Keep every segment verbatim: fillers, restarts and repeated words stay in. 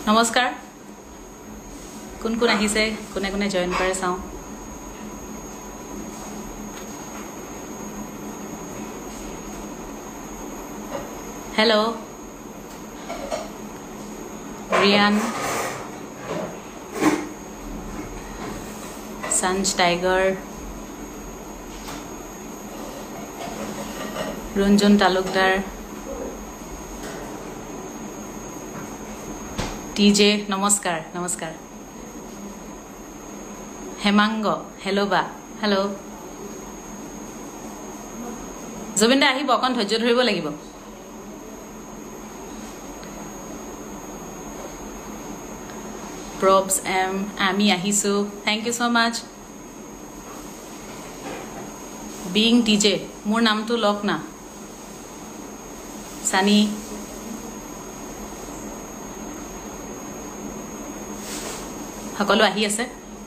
নমস্কাৰ কোন কোন আহিছে কোনে কোনে জয়েন কৰে চাও hello' Riyan Sanj tiger Ranjan Talukdar TJ নমস্কাৰ নমস্কাৰ হেমাংগ হেল্ল' বা হেল্ল' জুবিনদা আহিব অকণ ধৈৰ্য ধৰিব লাগিব প্ৰবছ এম আমি আহিছো থেংক ইউ সো মাচ বিং টিজে মোৰ নামটো লক না সানি সকলো আহি আছে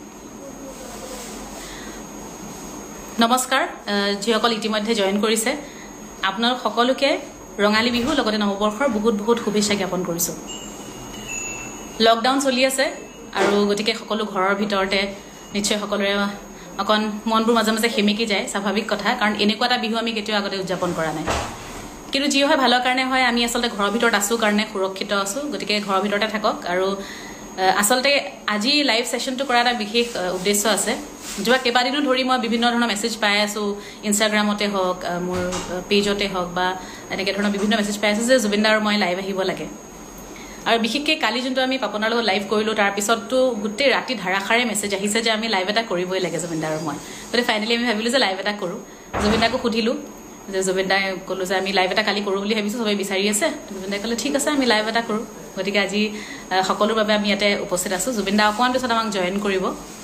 নমস্কাৰ যিসকল ইতিমধ্যে জয়েন কৰিছে আপোনালোক সকলোকে ৰঙালী বিহু লগতে নৱবৰ্ষৰ বহুত বহুত শুভেচ্ছা জ্ঞাপন কৰিছো লকডাউন চলি আছে আৰু গতিকে সকলো ঘৰৰ ভিতৰতে নিশ্চয় সকলোৰে অকণ মনবোৰ মাজে মাজে হেমিকি যায় স্বাভাৱিক কথা কাৰণ এনেকুৱা এটা বিহু আমি কেতিয়াও আগতে উদযাপন কৰা নাই কিন্তু যি হয় ভালৰ কাৰণে হয় আমি আসলে ঘৰৰ ভিতৰত আছো কাৰণে সুৰক্ষিত আছো গতিকে ঘৰৰ ভিতৰতে থাকক আৰু আসলে আজি লাইভ সেশনটো কৰা এটা বিশেষ উদ্দেশ্য আছে যোৱা কেইবাদিনো ধৰি মই বিভিন্ন ধৰণৰ মেছেজ পাই আছো ইনষ্টাগ্ৰামতে হওক মোৰ পেজতে হওক বা এনেকৈ ধৰণৰ বিভিন্ন মেছেজ পাই আছো যে জুবিনদাৰ মই লাইভ আহিব লাগে আৰু বিশেষকৈ কালি যোনটো আমি পাপনাৰ লগত লাইভ কৰিলোঁ তাৰ পিছততো গোটেই ৰাতি ধাৰাসাৰে মেছেজ আহিছে যে আমি লাইভ এটা কৰিবই লাগে জুবিনদাৰ মই গতিকে ফাইনেলি আমি ভাবিলোঁ যে লাইভ এটা কৰোঁ জুবিনদাকো সুধিলোঁ যে জুবিনদাই ক'লোঁ যে আমি লাইভ এটা কালি কৰোঁ বুলি ভাবিছোঁ সবেই বিচাৰি আছে জুবিনদাই ক'লে ঠিক আছে আমি লাইভ এটা কৰোঁ গতিকে আজি সকলোৰ বাবে আমি ইয়াতে উপস্থিত আছোঁ জুবিনদা অকণমান পিছত আমাক জয়েন কৰিব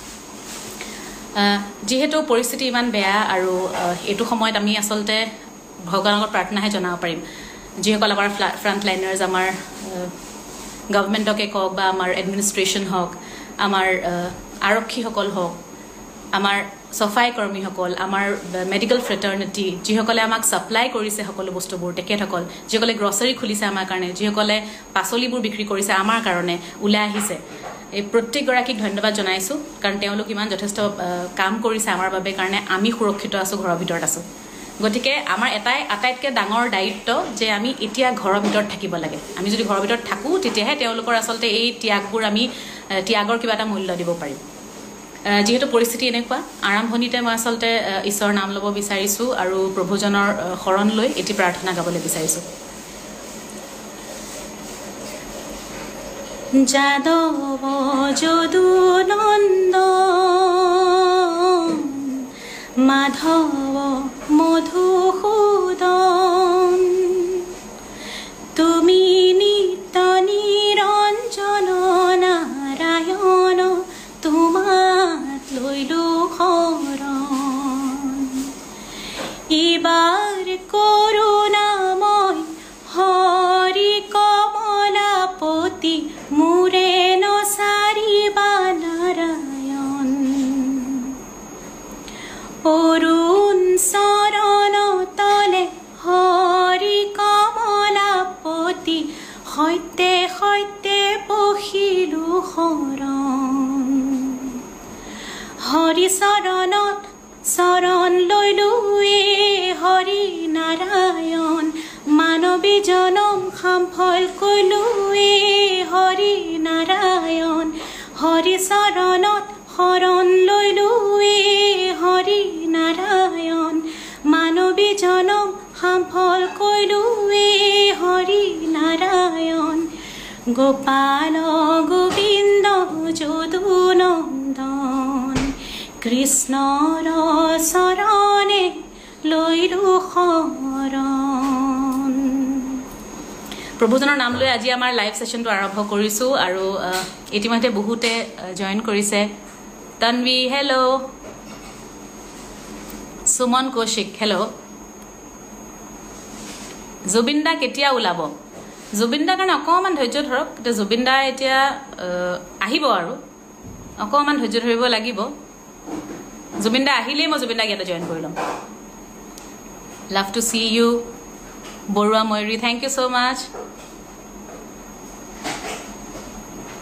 যিহেতু পৰিস্থিতি ইমান বেয়া আৰু এইটো সময়ত আমি আচলতে ভগৱানৰ প্ৰাৰ্থনাহে জনাব পাৰিম যিসকল আমাৰ ফ্ৰণ্ট লাইনাৰ্ছ আমাৰ গভৰ্ণমেণ্টকে কওক বা আমাৰ এডমিনিষ্ট্ৰেশ্যন হওক আমাৰ আৰক্ষীসকল হওক আমাৰ সফাই কৰ্মীসকল আমাৰ মেডিকেল ফ্ৰেটাৰ্নিটি যিসকলে আমাক ছাপ্লাই কৰিছে সকলো বস্তুবোৰ তেখেতসকল যিসকলে গ্ৰছাৰী খুলিছে আমাৰ কাৰণে যিসকলে পাচলিবোৰ বিক্ৰী কৰিছে আমাৰ কাৰণে ওলাই আহিছে এই প্ৰত্যেকগৰাকীক ধন্যবাদ জনাইছোঁ কাৰণ তেওঁলোক ইমান যথেষ্ট কাম কৰিছে আমাৰ বাবে কাৰণে আমি সুৰক্ষিত আছোঁ ঘৰৰ ভিতৰত আছোঁ গতিকে আমাৰ এটাই আটাইতকৈ ডাঙৰ দায়িত্ব যে আমি এতিয়া ঘৰৰ ভিতৰত থাকিব লাগে আমি যদি ঘৰৰ ভিতৰত থাকোঁ তেতিয়াহে তেওঁলোকৰ আচলতে এই ত্যাগবোৰ আমি ত্যাগৰ কিবা এটা মূল্য দিব পাৰিম যেহেতু পৰিস্থিতি এনেকুৱা আৰম্ভণিতে মই আচলতে ঈশ্বৰৰ নাম ল'ব বিচাৰিছোঁ আৰু প্ৰভুজনৰ শৰণ লৈ এটি প্ৰাৰ্থনা গাবলৈ বিচাৰিছোঁ যাদৱ যদু নন্দ মাধৱ মধুসূদন তুমি নিত্য নিৰঞ্জন নাৰায়ণ তোমাত লৈলো শৰণ ইবাৰ কৰোণাময় হৰি কমলাপতি মোৰে নচাৰিবা নাৰায়ণ অৰুণ চৰণ তলে হৰি কমলাপতি সৈতে সৈতে বহিলো শৰণ হৰি চৰণত চৰণ লৈলো হৰি নাৰায়ণ মানৱী জনম সাফল কৰিলো হৰি নাৰায়ণ হৰি চৰণত শৰণ লৈলো হৰি নাৰায়ণ মানৱী জনম সাফল কৰিলো হৰি নাৰায়ণ গোপাল গোবিন্দ যদু নন্দন কৃষ্ণৰ চৰণে লৈলো শৰণ প্ৰভুজনৰ নাম লৈ আজি আমাৰ লাইভ সেশনটো আৰম্ভ কৰিছোঁ আৰু ইতিমধ্যে বহুতে জয়েন কৰিছে তনবি হেল্ল' সুমন কৌশিক হেল্ল' জুবিনদা কেতিয়া ওলাব জুবিনদাৰ কাৰণে অকণমান ধৈৰ্য ধৰক এতিয়া জুবিনদা এতিয়া আহিব আৰু অকণমান ধৈৰ্য ধৰিব লাগিব জুবিনদা আহিলেই মই জুবিনদাক ইয়াতে জয়েন কৰি ল'ম love to see you Baruah Mayuri thank you so' much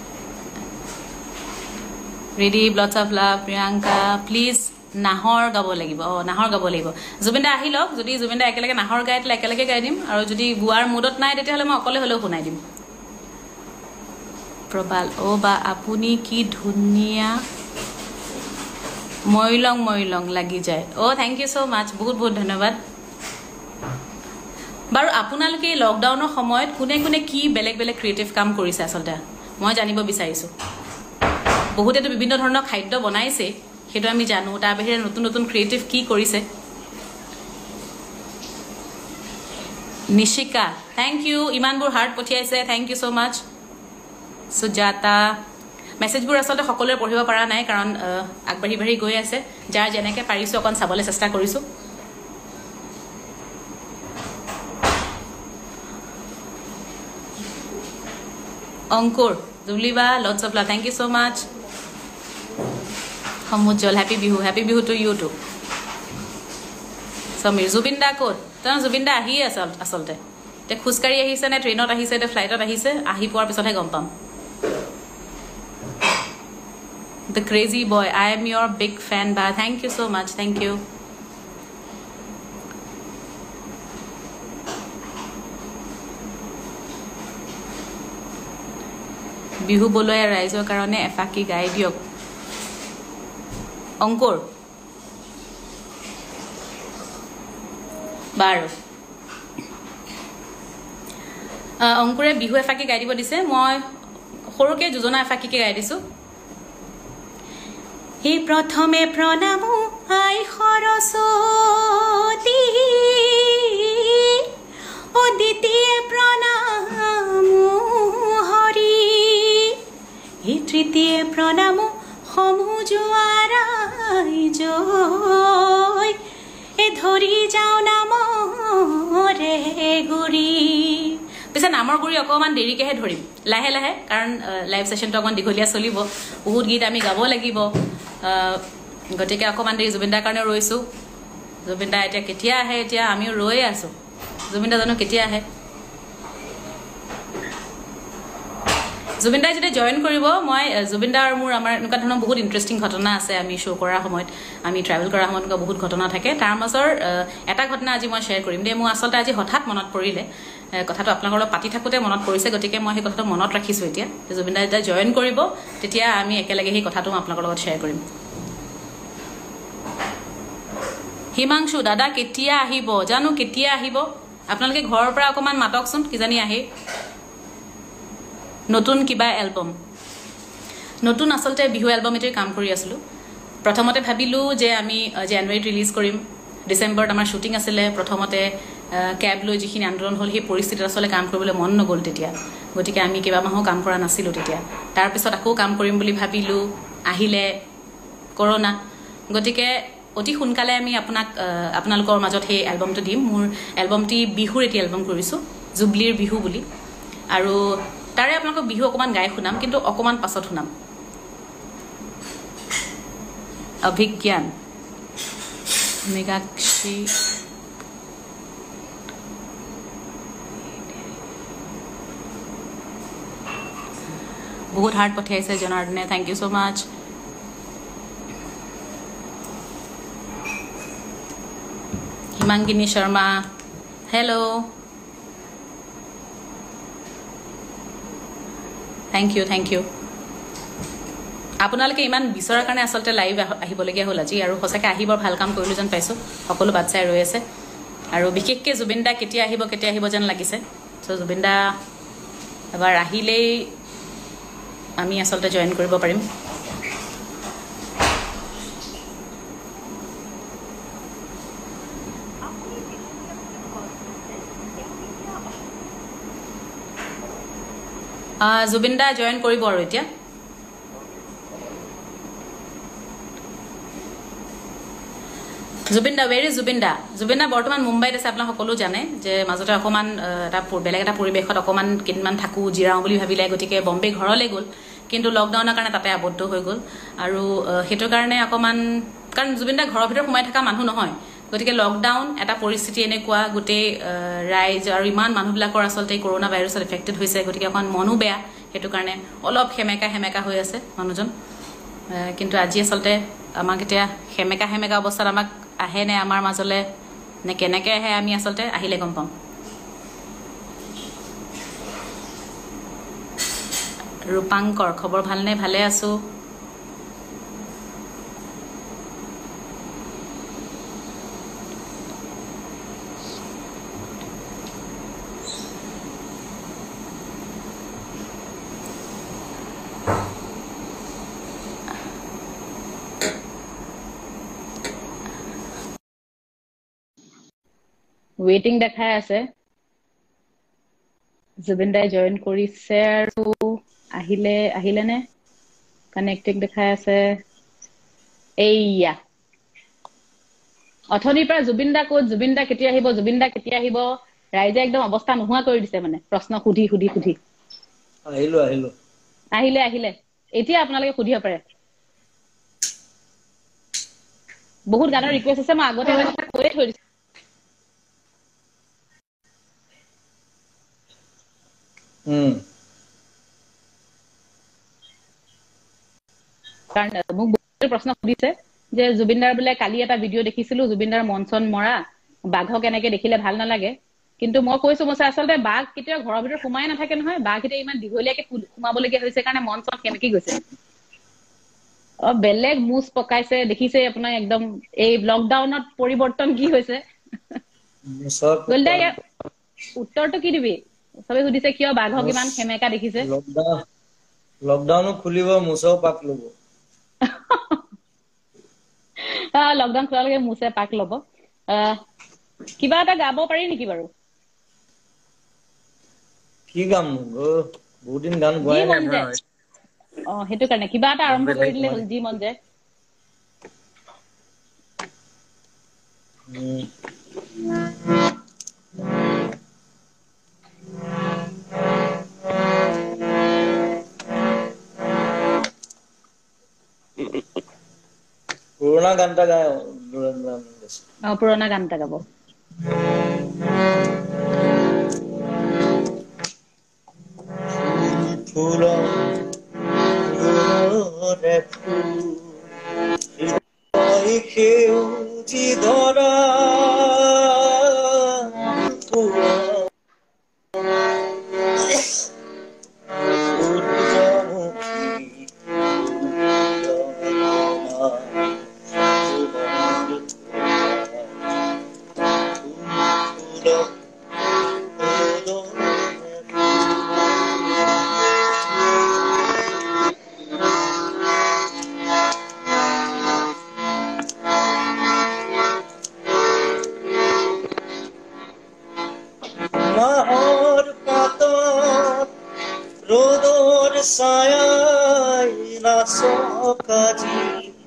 ready lots of love Priyanka please নাহৰ গাব লাগিব অ নাহৰ গাব লাগিব জুবিন দা আহি লওক যদি জুবিন দা একেলগে নাহৰ গায় তেলে একেলগে গাই দিম আৰু যদি গোৱাৰ মুডত নাই তেতিয়াহ'লে মই অকলে হ'লেও শুনাই দিম প্ৰবাল ও বা আপুনি কি ধুনীয়া মইলং মইলং লাগি যায় অ থ্যাংক ইউ সো মাচ বহুত বহুত ধন্যবাদ বাৰু আপোনালোকে লকডাউনৰ সময়ত কোনে কোনে কি বেলেগ বেলেগ ক্ৰিয়েটিভ কাম কৰিছে আসলতে মই জানিব বিচাৰিছো বহুতেতো বিভিন্ন ধৰণৰ খাদ্য বনাইছে হেতু আমি জানো তাৰ বাহিৰে নতুন নতুন ক্ৰিয়েটিভ কি কৰিছে নিশিকা থ্যাংক ইউ ইমানবোৰ হাৰ্ট পঠিয়াইছে thank you so much Sujata মেছেজবোৰ আসলতে সকলোৰে পঢ়িব পৰা নাই কাৰণ আগবাঢ়ি বাঢ়ি গৈ আছে যাৰ যেনেকৈ পাৰিছো অকন চাবলৈ চেষ্টা কৰিছো অংকুৰ জুবলিবা lots of love thank you so much Samujjal happy Bihu happy Bihu to you too Samir Zubeen দা ক'ত তেওঁ জুবিন দা আহি আছে আসলতে তে খুচকাৰি আহিছে নে ট্ৰেইনত আহিছে নে ফ্লাইটত আহিছে আহি পোৱাৰ পিছতহে গম পাম The crazy boy I am your big fan ba thank you so much thank you Bihu বলয়া ৰাইজৰ কাৰণে এফাকি গাই দিয়ক অংকুৰ বাৰু অংকুৰে বিহু এফাকি গাই দিব দিছে মই সৰুকে যোজনা এফাকিকে গাই দিছো হে প্ৰথমে প্ৰণাম আই সৰস্বতী ও দ্বিতীয় প্ৰণাম হৰি হে তৃতীয় প্ৰণাম সমুজুৱাৰাই জয় এ ধৰি যাও নামৰে গুৰি পিছে নামৰ গুৰি অকমান দেৰিকেহে ধৰিম লাহে লাহে কাৰণ লাইভ সেশনটো অকমান দীঘলীয়া চলিব বহুত গীত আমি গাব লাগিব গতিকে অকমান দেৰি জুবিন দাৰ কাৰণে ৰৈছো জুবিন দা এতিয়া কেতিয়া আহে এতিয়া আমি ৰৈ আছো জুবিন দা জানো কেতিয়া আহে জুবিন দাই যেতিয়া জয়েন কৰিব মই জুবিন দা আৰু মোৰ আমাৰ এনেকুৱা ধৰণৰ বহুত ইন্টাৰেষ্টিং ঘটনা আছে আমি শ্ব' কৰাৰ সময়ত আমি ট্ৰেভেল কৰাৰ সময়ত বহুত ঘটনা থাকে তাৰ মাজৰ এটা ঘটনা আজি মই শ্বেয়াৰ কৰিম দে মোৰ আসলতে আজি হঠাৎ মনত পৰিলে কথাটো আপোনালোকৰ লগত পাতি থাকোতে মনত পৰিছে গতিকে মই সেই কথাটো মনত ৰাখিছো এতিয়া জুবিন দা যেতিয়া জয়েন কৰিব তেতিয়া আমি একেলগে সেই কথাটো আপোনালোকৰ লগত শ্বেয়াৰ কৰিম হিমাংশু দাদা কেতিয়া আহিব জানো কেতিয়া আহিব আপোনালোকে ঘৰৰ পৰা অকমান মাতকচোন কিজানি আহে নতুন কিবা এলবাম নতুন আসলতে বিহু এলবাম এটাৰ কাম কৰি আছিলো প্ৰথমতে ভাবিলো যে আমি জানুৱাৰীত ৰিলিজ কৰিম ডিসেম্বৰত আমাৰ শুটিং আছিলে প্ৰথমতে ক্যাব লৈ যিখিনি আন্দোলন হল সেই পৰিস্থিতিত আসলে কাম কৰিবলৈ মন নগল তেতিয়া গতিকে আমি কিবা মাহ কাম কৰা নাছিলো তেতিয়া তাৰ পিছত আকৌ কাম কৰিম বুলি ভাবিলো আহিলে কৰোনা গতিকে অতি সোনকালে আমি আপোনাক আপোনালোকৰ মাজত সেই এলবামটো দিম মোৰ এলবামটি বিহুৰ এটি এলবাম কৰিছো জুবলিৰ বিহু বুলি আৰু তাৰে আপোনালোকক বিহু অকমান গাই শুনাম কিন্তু অকমান পাছত শুনাম অভিজ্ঞান মেগাক্ষী বহুত হাৰ্ট পঠিয়াইছে জনাৰ্দনে thank you so much Himangini Sharma hello' thank you thank you আপোনালোকে ইমান বিচৰাৰ কাৰণে আসলতে লাইভ আহিবলগীয়া হ'ল আজি আৰু সঁচাকৈ আহি বৰ ভাল কাম কৰিলো যেন পাইছো সকলো বাচ্চাই ৰৈ আছে আৰু বিশেষকৈ জুবিন দা কেতিয়া আহিব কেতিয়া আহিব যেন লাগিছে চ' জুবিন দা এবাৰ আহিলেই আমি আসলতে জয়েন কৰিব পাৰিম জুবিন দা জয়েন কৰিব আৰু এতিয়া জুবিন দা where is জুবিন দা জুবিন দা বৰ্তমান মুম্বাইত আছে আপোনালোক সকলো জানে যে মাজতে অকমান এটা বেলেগ এটা পৰিবেশত অকমান কিমান থাকো জিৰাও বুলি ভাবিলে গতিকে বম্বে ঘৰলৈ গ'ল কিন্তু লকডাউনৰ কাৰণে তাতে আবদ্ধ হৈ গ'ল আৰু হেতু কাৰণে অকমান কাৰণ জুবিন দা ঘৰৰ ভিতৰত সোমাই থকা মানুহ নহয় গতিকে লকডাউন এটা পৰিস্থিতি এনেকুৱা গোটেই ৰাইজ আৰু ইমান মানুহবিলাকৰ আসলতে কৰোনা ভাইৰাছত এফেক্টেড হৈছে গতিকে অকমান মনো বেয়া হেতু কাৰণে অলপ হেমেকা হেমেকা হৈ আছে মানুহজন কিন্তু আজি আচলতে আমাক এতিয়া হেমেকা হেমেকা অৱস্থাত আমাক আহে নে আমাৰ মাজলৈ নে কেনেকৈ আহে আমি আচলতে আহিলে গম পাম। ৰূপাংকৰ খবৰ ভালনে? ভালে আছোঁ। ৱেইটিং দেখাই আছে। জুবিন দাই জইন কৰিছে আৰু আহিলে আহিলে নে কানেক্টিং দেখাই আছে। এইয়া অথনিৰ পৰা জুবিন দা ক'ত, জুবিন দা কেতিয়া আহিব, জুবিন দা কেতিয়া আহিব, ৰাইজে একদম অৱস্থা নোহোৱা কৰি দিছে মানে প্ৰশ্ন সুধি সুধি সুধি। আহিলো আহিলো আহিলে আহিলে এতিয়া আপোনালোকে সুধিব পাৰে। বহুত গানৰ ৰিকুৱেষ্ট আছে, মই আগতে কৈয়ে থৈ দিছো। উম কাৰণ মোক বহুত প্ৰশ্ন সুধিছে যে জুবিনদাৰ বোলে কালি এটা ভিডিঅ' দেখিছিলো, জুবিনদাৰ মন চন মৰা, বাঘক এনেকে দেখিলে ভাল নালাগে। কিন্তু মই কৈছো মই আচলতে বাঘ কেতিয়াও ঘৰৰ ভিতৰত সোমাই নাথাকে নহয়, বাঘ এতিয়া ইমান দীঘলীয়াকে সোমাবলগীয়া হৈছে কাৰণে মন চন সেমেকি গৈছে। অ বেলেগ মুজ পকাইছে দেখিছে আপোনাৰ, একদম এই লকডাউনত পৰিৱৰ্তন কি হৈছে। মুছৰ গলদা পকাম ইয়াৰ উত্তৰটো কি দিবি? চবে সুধিছে কিয় বাঘক ইমান সেমেকা দেখিছে। লকডাউন লকডাউনো খুলিব, মুছাও পাক ল'ব। লকডাউন খোলালৈকে মুছে পাক ল'ব। আহ কিবা এটা গাব পাৰি নেকি বাৰু? কি গাম নো? বহুত দিন গান যি গোৱাই নাই মন যায়। নহয়। অ সেইটো কাৰণে কিবা এটা আৰম্ভ মনতে কৰি থাকিব দিলে হ'ল, মানে। যি মন যায়। উম পুৰণা গান এটা গায়। অ পুৰণা গান এটা গাব। ফুল ফুলৰে ফুল সেউজী ধৰা মাহৰ পাতত ৰ'দৰ ছায়াই নাচক আজি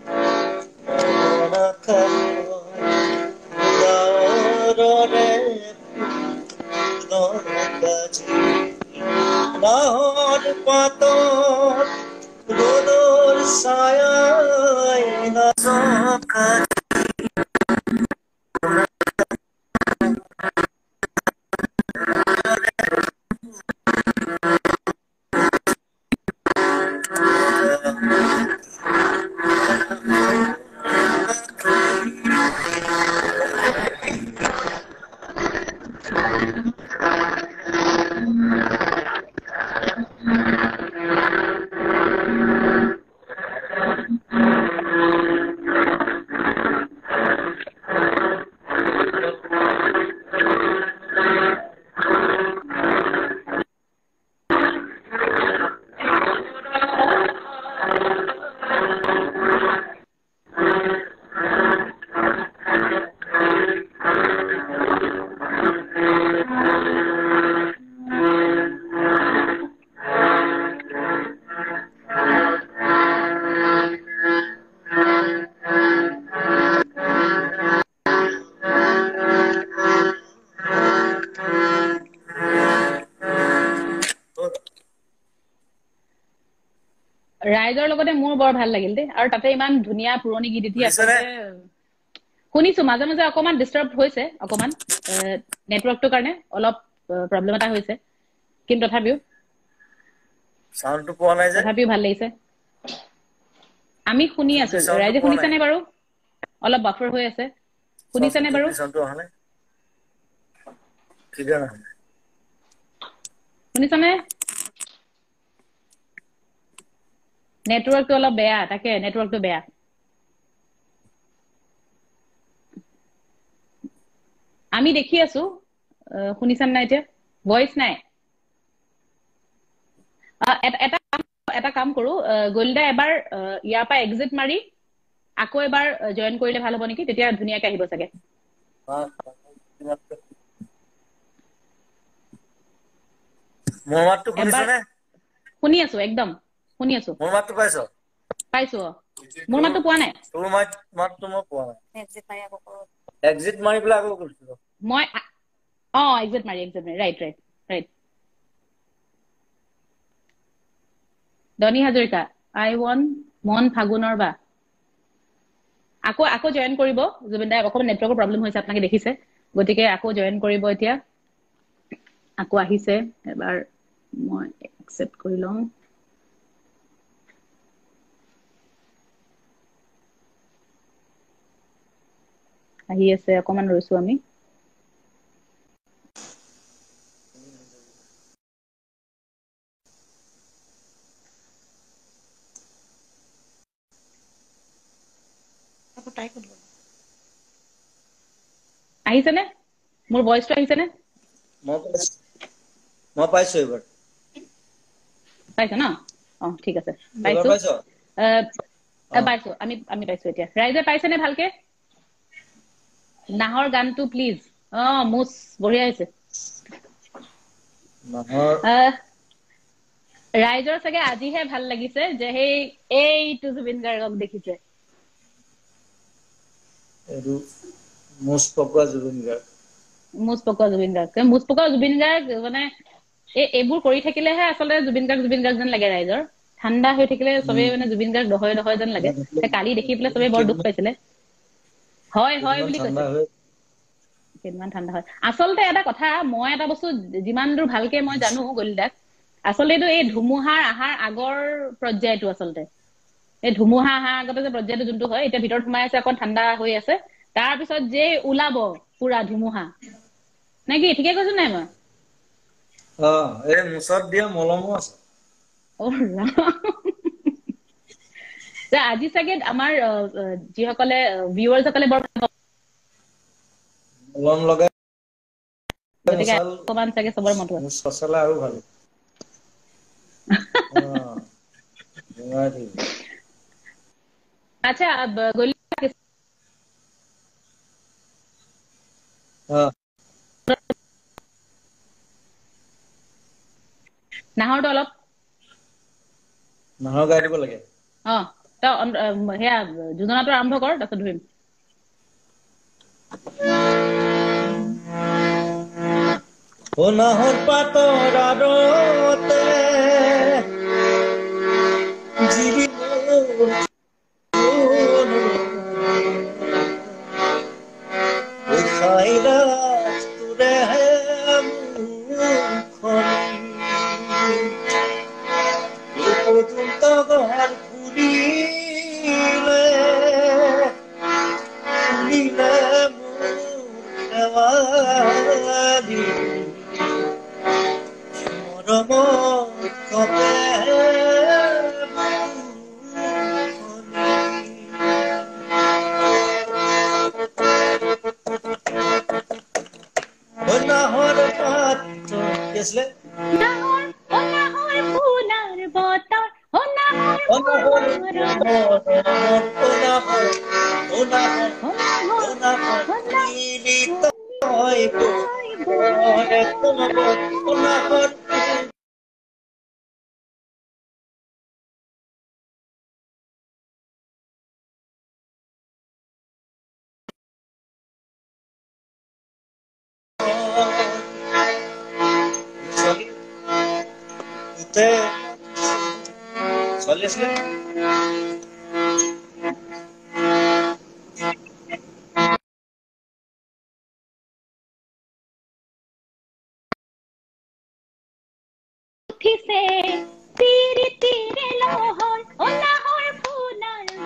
গাঁৱৰে মাহৰ পাতত ৰ'দৰ ছায়াই নাচক আজি। ৰাইজৰ লগতে মোৰ বৰ ভাল লাগিল দেই, আৰু তাতে ইমান ধুনীয়া পুৰণি গীত এটি শুনিছেনে? আচলতে শুনিছো। মাজে মাজে অকমান ডিষ্টাৰ্ব হৈছে, অকমান নেটৱৰ্কটোৰ কাৰণে অলপ প্ৰব্লেম এটা হৈছে, কিন্তু তথাপিও চাউণ্ডটো পোৱা নাই যে। তথাপিও ভাল লাগিছে। আমি শুনি আছো ৰাইজে শুনিছেনে বাৰু অলপ বাফাৰ হৈ আছে শুনিছেনে বাৰু চাউণ্ডটো অহা নাই ক্লিয়াৰ নহয় শুনিছনে নেটৱৰ্কটো অলপ বেয়া তাকে নেটৱৰ্কটো বেয়া আমি দেখি আছো শুনিছান নাই এতিয়া ভয়েস নাই এটা এটা কাম কৰো গলিদা এবাৰ ইয়াৰ পৰা এক্সিট মাৰি আকৌ এবাৰ জয়েন কৰিলে ভাল হ'ব নেকি তেতিয়া ধুনীয়াকৈ আহিব চাগে মোৰ মাতটো শুনিছনে শুনি আছো একদম শুনি আছো মোৰ মাতটো পাইছ পাইছো মোৰ মাতটো পোৱা নাই তোৰ মাত মাতটো মই পোৱা নাই এক্সিট মাৰি আকৌ এক্সিট মাৰি পেলাই আকৌ কৰিছো মই অ এক্সিট মাৰি এক্সিট মাৰি right right right Doni Hazarika আই ওৱান মন ফাগুনৰ বা আকৌ আকৌ জয়েন কৰিব জুবিন দাই অকমান নেটৱৰ্কৰ প্ৰব্লেম হৈছে আপোনালোকে দেখিছে গতিকে আকৌ জয়েন কৰিব এতিয়া আকৌ আহিছে এবাৰ মই একচেপ্ট কৰি লওঁ আহি আছে অকমান ৰৈছো আমি আহিছেনে মোৰ ভয়েসটো আহিছেনে মই মই পাইছো এবাৰ পাইছো ন অ ঠিক আছে এবাৰ পাইছো পাইছ আ পাইছো আমি আমি পাইছো এতিয়া ৰাইজে পাইছেনে ভালকে নাহৰ গানটো প্লিজ অ মুছ বঢ়িয়া হৈছে নাহৰ ৰাইজৰ চাগে আজিহে ভাল লাগিছে যে সেই এইটো জুবিন গাৰ্গক দেখিছে এইটো মুছ পকোৱা জুবিন গাৰ্গ মুছ পকোৱা জুবিন গাৰ্গ মুছ পকোৱা জুবিন গাৰ্গ মানে এই এইবোৰ কৰি থাকিলেহে আচলতে জুবিন গাৰ্গ জুবিন গাৰ্গ যেন লাগে ৰাইজৰ ঠাণ্ডা হৈ থাকিলে চবেই মানে জুবিন গাৰ্গ নহয় নহয় যেন লাগে কালি দেখি পেলাই চবেই বৰ দুখ পাইছিলে হয় হয় কেইদিনমান বুলি ঠাণ্ডা কৈছে হৈ কিমান ঠাণ্ডা হয় আচলতে এটা কথা মই এটা বস্তু যিমান দূৰ ভালকে মই জানো গলিদাক আচলতে এই ধুমুহাৰ আহাৰ আগৰ পৰ্যায়টো আচলতে এই ধুমুহা আহাৰ আগতে যে পৰ্যায়টো যোনটো হয় এতিয়া ভিতৰত সোমাই আছে অকণ ঠাণ্ডা হৈ আছে তাৰ পিছত যে ওলাব পুৰা ধুমুহা নে কি ঠিকে কৈছো নাই মই অ এই মুছাত দিয়া মলমো আছে অ যে আজি চাগে আমাৰ যিসকলে ভিউৱাৰ্ছ সকলে বৰ মলম লগাই গতিকে মুছাল অকমান চাগে চবৰে মনটো আছে মুছ পচালে আৰু ভাল অ নোৱাৰি আচ্ছা গলি অ নাহৰটো অলপ নাহৰ গাই দিব লাগে অ ত সেয়া যোজনাটো আৰম্ভ কৰ তাৰপিছত ধৰিম ও নাহৰ পাতৰ আৰতে জিৰি মোৰ খাইৰা তোৰে হে পর্যন্ত ঘর ঘুরিলে ঘুরিলে মোরি মরম কবে নাহর পাত্র কি আসলে নাহৰ ও নাহৰ ফুলাৰ বতৰ ও নাহৰ অনাহর অনাহর অনাহর ও নাহৰ অনাহর ও মিলিত হয় নাহৰ অনাহর চলি আছিলে উঠিছে তিৰি তিৰি লহৰ ও নাহৰ ফুলাৰ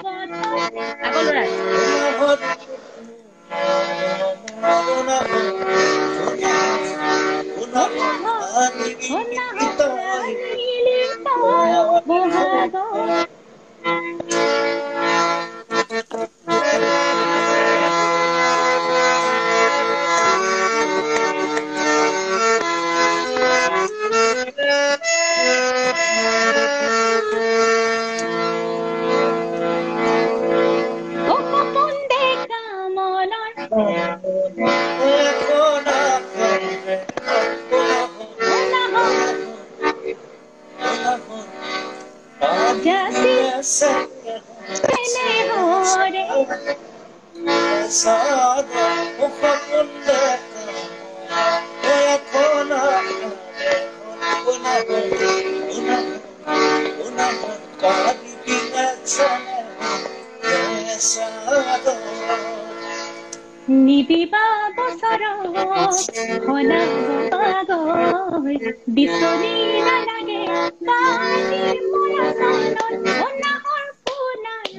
নিদিবা বছৰ হনা পাগল বিচনী নালাগে বাণী মৰা চন্দন অনাহৰ পুনাৰ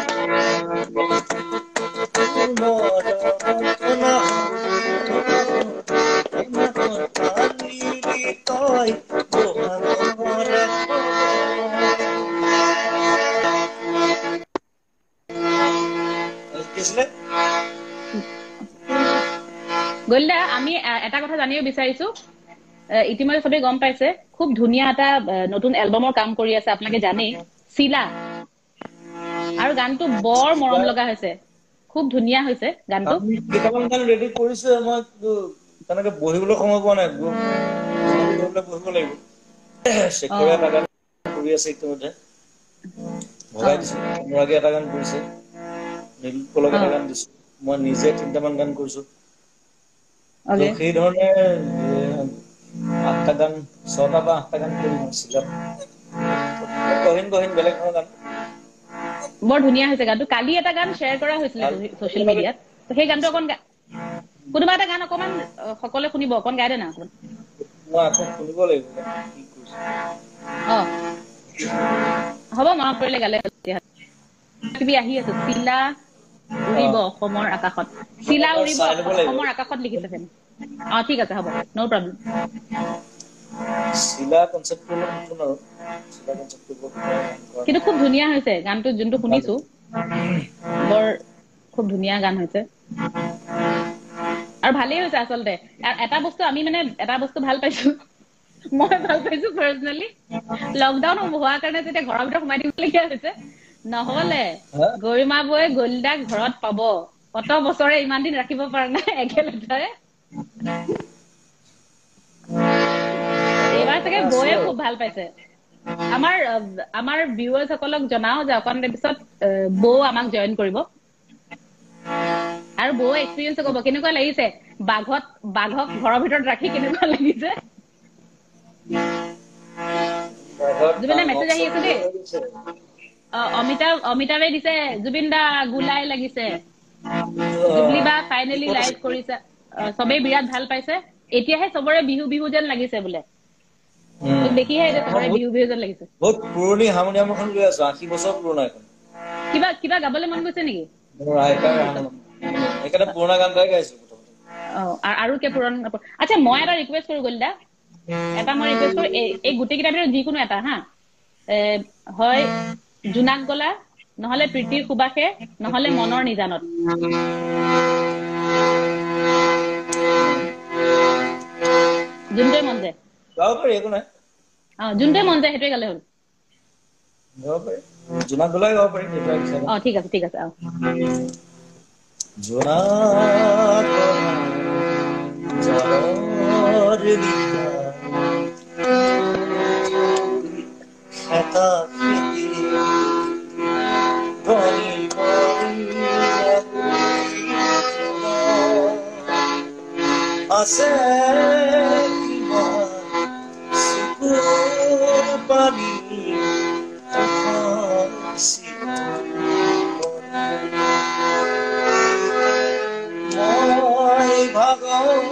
গল্লা আমি এটা কথা জানিব বিচাৰিছো ইতিমধ্যে সবে গম পাইছে খুব ধুনিয়া এটা নতুন এলবামৰ কাম কৰি আছে আপোনালোকে জানে শিলা আৰু গানটো বৰ মৰম লগা হৈছে খুব ধুনিয়া হৈছে গানটো আমি কেটামান গান ৰেডি কৰিছো মই তনকে বহিবলৈ সময় পোৱা নাই বহিবলৈ বহিব লাগিব সেকৰে এটা গান কৰি আছে ইতিমধ্যে ভগাই দিছে মৰাগে এটা গান কৰিছে নীল কলক এটা গান দিছে মই নিজে তিনটামান গান কৰিছো তো সেই ধৰণে আঠটা গান ছটা বা আঠটা গান কৰি আছিলা গহিন গহিন বেলেগ ধৰণৰ গান বৰ ধুনিয়া হৈছে গানটো কালি এটা গান শ্বেয়াৰ কৰা হৈছিল সোশ্যাল মিডিয়াত তো সেই গানটো অকন কোনোবা এটা গান অকমান সকলে শুনিব অকন গায় দেনা অকন মই আকৌ শুনিব লাগিব কি কৈছে অ হ'ব মনত পৰিলে গালে কিবি আহি আছে শিলা উৰিব অসমৰ আকাশত শিলা উৰিব অসমৰ আকাশত লিখিছে ফেন অ ঠিক আছে হ'ব নো প্ৰবলেম শিলা কনসেপ্টটো নতুন আৰু শিলা কনসেপ্টটো কিন্তু খুব ধুনিয়া হৈছে গানটো যোনটো শুনিছো বৰ খুব ধুনিয়া গান হৈছে আৰু ভালেই হৈছে আসলতে এটা বস্তু আমি মানে এটা বস্তু ভাল পাইছো মই ভাল পাইছো পাৰ্সোনালি লকডাউন হোৱাৰ কাৰণে যেতিয়া ঘৰৰ ভিতৰত সোমাই দিবলগীয়া হৈছে নহলে গৰিমা বৈ গল্ডাক ঘৰত পাব কত বছৰে ইমান দিন ৰাখিব পৰা নাই একেলগে এইবাৰ চাগে বয়ে খুব ভাল পাইছে আমাৰ আমাৰ ভিউয়াৰ্স সকলক জনাও যে অকন পিছত বৌ আমাক জয়েন কৰিব আৰু বৌ এক্সপেৰিয়েন্স ক'ব কেনেকুৱা লাগিছে বাঘত বাঘক ঘৰৰ ভিতৰত ৰাখি কেনেকুৱা লাগিছে জুবিনে মেছেজ আহি আছে দেই অমিতা অমিতাবে দিছে জুবিন দা গুলাই লাগিছে জুবলি বা ফাইনালি লাইভ কৰিছে সবে বিৰাট ভাল পাইছে এতিয়াহে সবৰে বিহু বিহু যেন লাগিছে বোলে তো দেখিহে এটা সবৰে বিহু বিহু যেন লাগিছে বহুত পুৰণি হাৰমনিয়ামখন লৈ আছো আশী বছৰ পুৰণা এখন কিবা কিবা গাবলৈ মন গৈছে নেকি মোৰ আইতাৰ একেটা পুৰণা গান গাই গাইছো অ আৰু কে পুৰণ আচ্ছা মই এটা ৰিকুৱেষ্ট কৰো গল্ডা এটা মই ৰিকুৱেষ্ট কৰো এই গুটি কিটা ভিতৰত যিকোনো এটা হা হয় জুনাক গলা নহলে প্ৰীতিৰ সুবাসে নহলে মনৰ নিজানত যোনটোৱে মন যায় গাব পাৰি একো নাই অ যোনটোৱে মন যায় সেইটোৱে গালে হ'ল গাব পাৰি জুনাক গলাই গাব পাৰি অ ঠিক আছে ঠিক আছে অ জুনাক জাৰৰ লিখা খেতা খেতি বনি বনি আছে চকুৰ পানী মই ভাগৰ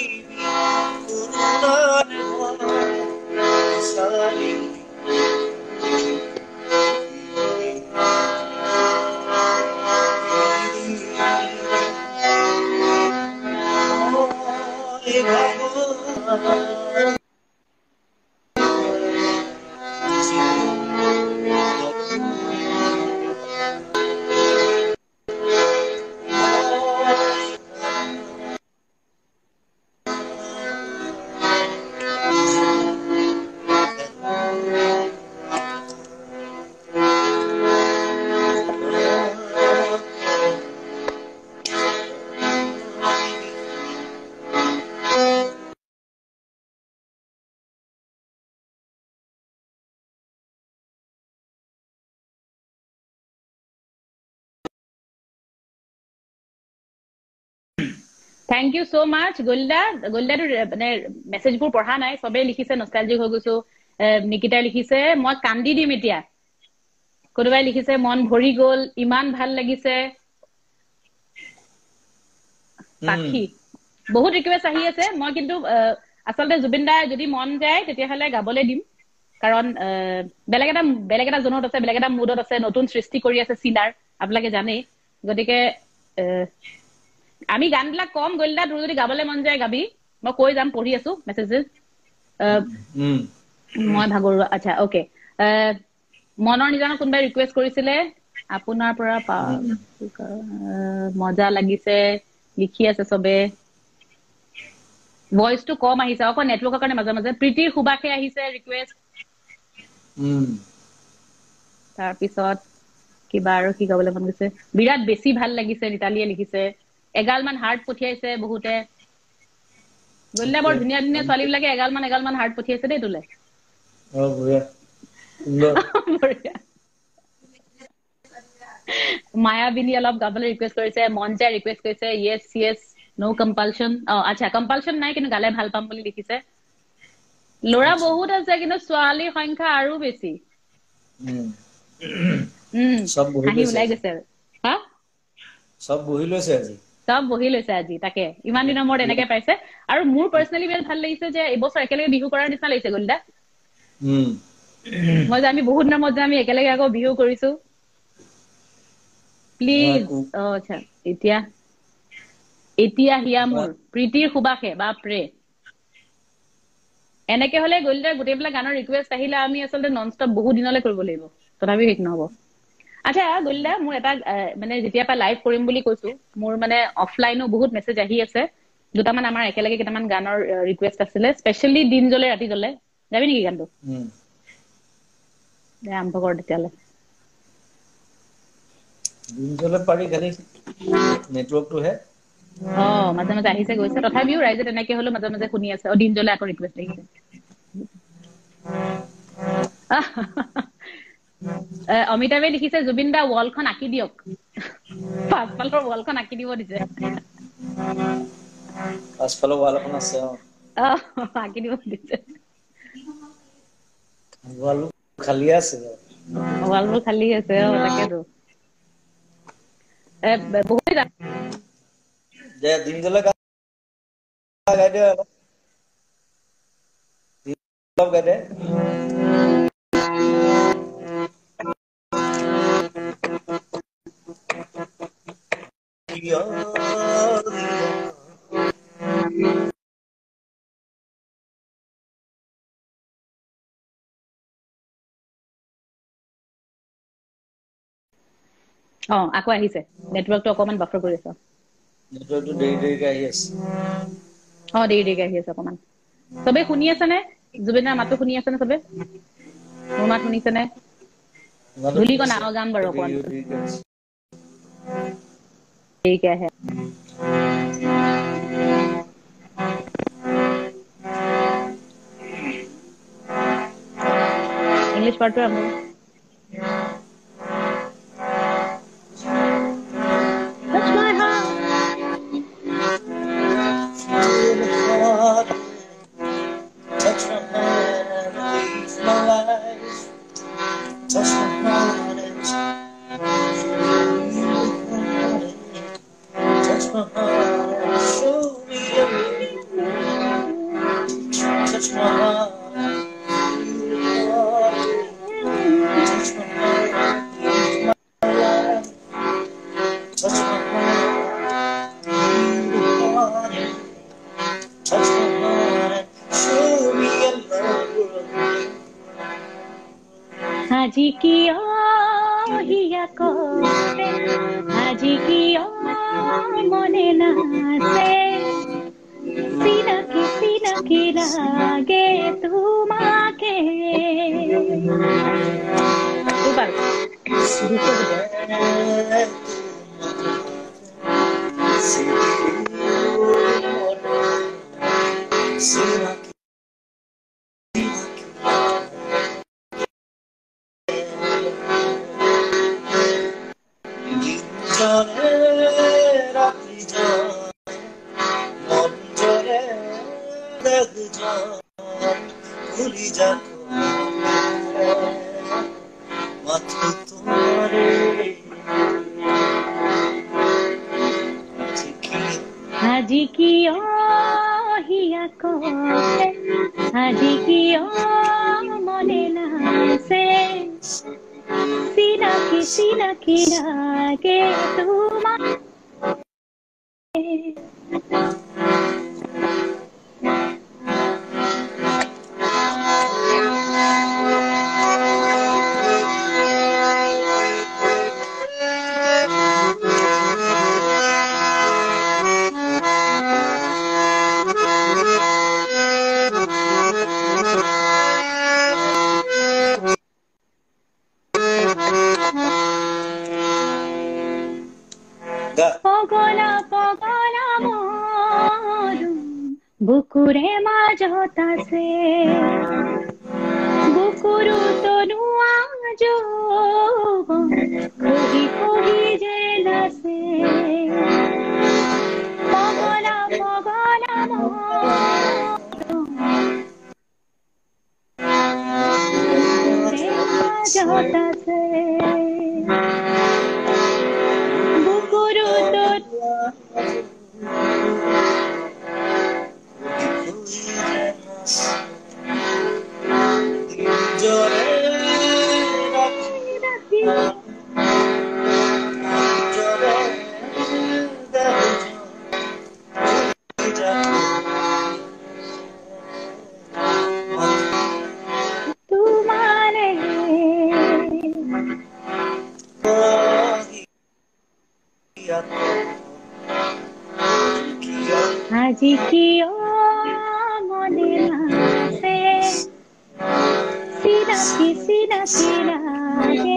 Thank you so much, Gulda. Gulda to মানে মেছেজবোৰ পঢ়া নাই, সবে লিখিছে নষ্টালজিক হৈ গৈছো। নিকিতা লিখিছে মই কান্দি দিম এতিয়া। কোনোবাই লিখিছে মন ভৰি গল, ইমান ভাল লাগিছে। সাক্ষী বহুত ৰিকুৱেষ্ট আহি আছে। মই কিন্তু আচলতে জুবিন দা যদি মন যায় তেতিয়াহলে গাবলৈ দিম, কাৰণ বেলেগ এটা বেলেগ এটা জোনত আছে, বেলেগ এটা মুডত আছে, নতুন সৃষ্টি কৰি আছে চিলাৰ, আপোনালোকে জানেই। গতিকে আমি গানবিলাক কম, গলিদা তোৰ যদি গাবলৈ মন যায় গাবি, মই কৈ যাম, পঢ়ি আছো মেছেজেছ। মই ভাগৰুৱা। আচ্ছা, অকে। মনৰ নিজানত কোনোবাই ৰিকুৱেষ্ট কৰিছিলে আপোনাৰ পৰা মজা লাগিছে লিখি আছে সবে। ভয়েসটো কম আহিছে, অকল নেটৱৰ্কৰ কাৰণে মাজে মাজে। প্ৰীতিৰ সুবাসে আহিছে ৰিকুৱেষ্ট। তাৰপিছত কিবা আৰু কি গাবলৈ মন গৈছে, বিৰাট বেছি ভাল লাগিছে নিতালিয়ে লিখিছে। এগাল মান হাৰ্ট পঠিয়াইছে বহুতে। গলিলে বৰ ধুনীয়া ধুনীয়া ছোৱালী বিলাকে এগাল মান এগাল মান হাৰ্ট পঠিয়াইছে দেই তোলে। মায়াবিনী অলপ গাবলৈ ৰিকুৱেষ্ট কৰিছে, মঞ্জা ৰিকুৱেষ্ট কৰিছে য়েছ য়েছ নো কম্পালচন। অ আচ্ছা, কম্পালচন নাই কিন্তু গালে ভাল পাম বুলি লিখিছে। ল'ৰা বহুত আছে কিন্তু ছোৱালীৰ সংখ্যা আৰু বেছি। উম হাঁহি ওলাই গৈছে আৰু। হা সব বহি লৈছে আজি। সব বহি লৈছে আজি, তাকে ইমান দিনৰ মূৰত এনেকে পাইছে। আৰু মোৰ পাৰ্চনেলি বিৰাট ভাল লাগিছে যে এইবছৰ একেলগে বিহু কৰাৰ নিচিনা লাগিছে গলিদা। মই যে আমি বহুত দিনৰ মূৰত যে আমি একেলগে আকৌ বিহু কৰিছো। প্লিজ। অ আচ্ছা, এতিয়া এতিয়া হিয়া মোৰ প্ৰীতিৰ সুবাসে, বাপৰে। এনেকে হলে গলিদাৰ গোটেইবিলাক গানৰ ৰিকুৱেষ্ট আহিলে আমি আচলতে নন ষ্টপ বহুত দিনলৈ কৰিব লাগিব, তথাপিও শেষ নহব। আচ্ছা গলিদা, মোৰ এটা মানে যেতিয়াৰ পৰা লাইভ কৰিম বুলি কৈছো, মোৰ মানে অফলাইনো বহুত মেছেজ আহি আছে। দুটামান আমাৰ একেলগে কেইটামান গানৰ ৰিকুৱেষ্ট আছিলে, স্পেচিয়েলি দিন জ্বলে ৰাতি জ্বলে। যাবি নেকি গানটো? দে আৰম্ভ কৰ তেতিয়াহলে। দিন জ্বলে পাৰি, খালি নেটৱৰ্কটোহে। অ মাজে মাজে আহিছে গৈছে, তথাপিও ৰাইজে তেনেকে হলেও মাজে মাজে শুনি আছে। অ দিন জ্বলে আকৌ ৰিকুৱেষ্ট আহিছে। অমিতাভে লিখিছে জুবিন দা ৱালখন আঁকি দিয়ক। পাছফালৰ ৱালখন আঁকি দিব দিছে। পাছফালৰ ৱাল এখন আছে। অ আহ আঁকি দিব দিছে। ৱাল খালি আছে। ৱালবোৰ খালী আছে। অ তাকেতো এ বহুত দে দিন জ্বলে গান গাই দে আকৌ। গাই দে। অ আকৌ আহিছে, নেটৱৰ্কটো অকমান বাফৰ কৰি আছে। নেটৱৰ্কটো দেৰি দেৰিকে আহি আছে। অ দেৰি দেৰিকে আহি আছে অকমান। চবে শুনি আছে নে? জুবিনৰ মাতটো শুনি আছে নে চবে? মোৰ মাত শুনিছে নে? ধূলিকণা অ গাম বাৰু অকমান পিছত। দেৰিকে আহে। ইংলিছ পাৰ্টটো আৰম্ভ কৰ। Touch my heart. Touch my heart and leave my life. Touch my heart and touch my heart and show me the way. touch my heart, touch my heart, touch my heart, touch my heart, show me a love. আজি কিয় হিয়া কৰে আজি কিয় মনে নাচে চিনাকি চিনাকি লাগে তোমাকে দুবার আজি কিয় হিয়া কৰে আজি কিয় মনে নাচে চিনাকি চিনাকি লাগে তোমাক পগলা পগলা মরু বুকুরে মাজত আছে বুকুৰু তনুৱা যৌবন কহি কহি যে নাচে পগলা পগলা মরু বুকুৰে মাজত আছে আজি কিয় মনে নাচে চিনাকি চিনাকি লাগে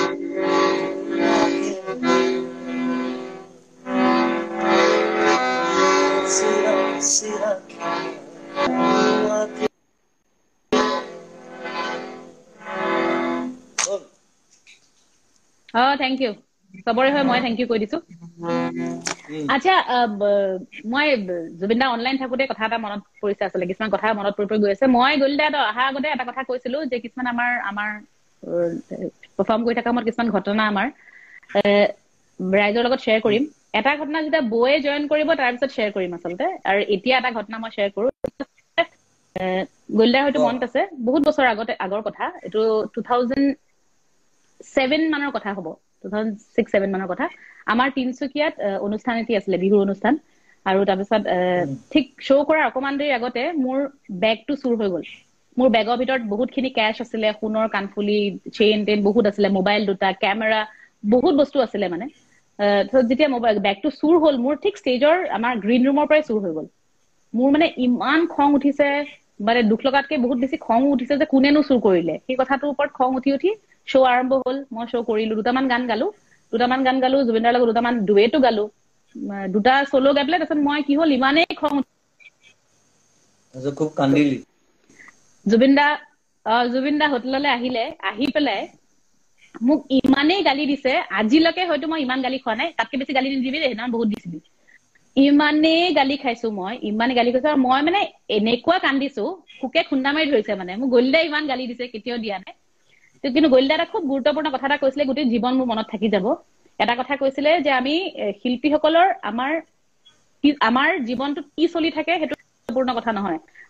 অ থ্যাংক ইউ সবৰে হয় মই থ্যাংক ইউ কৈ দিছো আচ্ছা মই জুবিনদা অনলাইন থাকোতে কথা এটা মনত পৰিছে আসলে কিছুমান কথা মনত পৰি পৰি গৈ আছে মই গলিদা অহা আগতে এটা কথা কৈছিলো যে কিছুমান আমাৰ আমাৰ পাৰফৰ্ম কৰি থকা সময়ত কিছুমান ঘটনা আমাৰ ৰাইজৰ লগত শ্বেয়াৰ কৰিম এটা ঘটনা যেটা বয়ে জয়েন কৰিব তাৰ পিছত শ্বেয়াৰ কৰিম আসলতে আৰু এতিয়া এটা ঘটনা মই শ্বেয়াৰ কৰো গলিদা হয়তো মনত আছে বহুত বছৰ আগতে আগৰ কথা এটো টু থাউজেণ্ড ছেভেন মানৰ কথা হ'ব টু থাউজেণ্ড ছিক্স ছেভেন মানৰ কথা আমাৰ তিনসুকিয়াত অনুষ্ঠান এটি আছিল বিহুৰ অনুষ্ঠান আৰু তাৰ পিছত ঠিক শো কৰাৰ অকমান দেৰি আগতে মোৰ বেগটো চুৰ হৈ গ'ল মোৰ বেগৰ ভিতৰত বহুতখিনি ক্যাশ আছিল সোণৰ কানফুলি চেইন টেন বহুত আছিল মোবাইল দুটা ক্যামেৰা বহুত বস্তু আছিল মানে তো যেতিয়া মোবাইল বেগটো চুৰ হ'ল মোৰ ঠিক ষ্টেজৰ আমাৰ গ্ৰীণ ৰুমৰ পৰাই চুৰ হৈ গ'ল মোৰ মানে ইমান খং উঠিছে মানে দুখ লগাতকে বহুত বেছি খং উঠিছে যে কোনেনো চুৰ কৰিলে সেই কথাটোৰ ওপৰত খং উঠি উঠি শো আৰম্ভ হ'ল মই শো কৰিলো দুটামান গান গালো দুটামান গান গালো জুবিনদাৰ লগত দুটামান ডুৱেটো গালো দুটা সোলো গাবলে তখন মই কি হল ইমানেই খং আজ খুব কান্দিলি জুবিনদা জুবিনদা হোটেললৈ আহিলে আহি পেলাই মোক ইমানেই গালি দিছে আজিলৈকে হয়তো মই ইমান গালি খোৱা নাই তাতকে বেছি গালি নিদিবি সেইদিনা বহুত দিছিলি ইমানেই গালি খাইছো মই ইমানেই গালি খাইছো মই মানে এনেকুৱা কান্দিছো খুকে খুন্দা মাৰি ধৰিছে মানে মোক গলিদা ইমান গালি দিছে কেতিয়াও দিয়া নাই কিন্তু গলিদা এটা খুব গুৰুত্বপূৰ্ণ কথা এটা কৈছিলে গোটেই জীৱন মোৰ মনত থাকি যাব এটা কথা কৈছিলে যে আমি শিল্পীসকলৰ আমাৰ আমাৰ জীৱনটো কি চলি থাকে সেইটো গুৰুত্বপূৰ্ণ কথা নহয়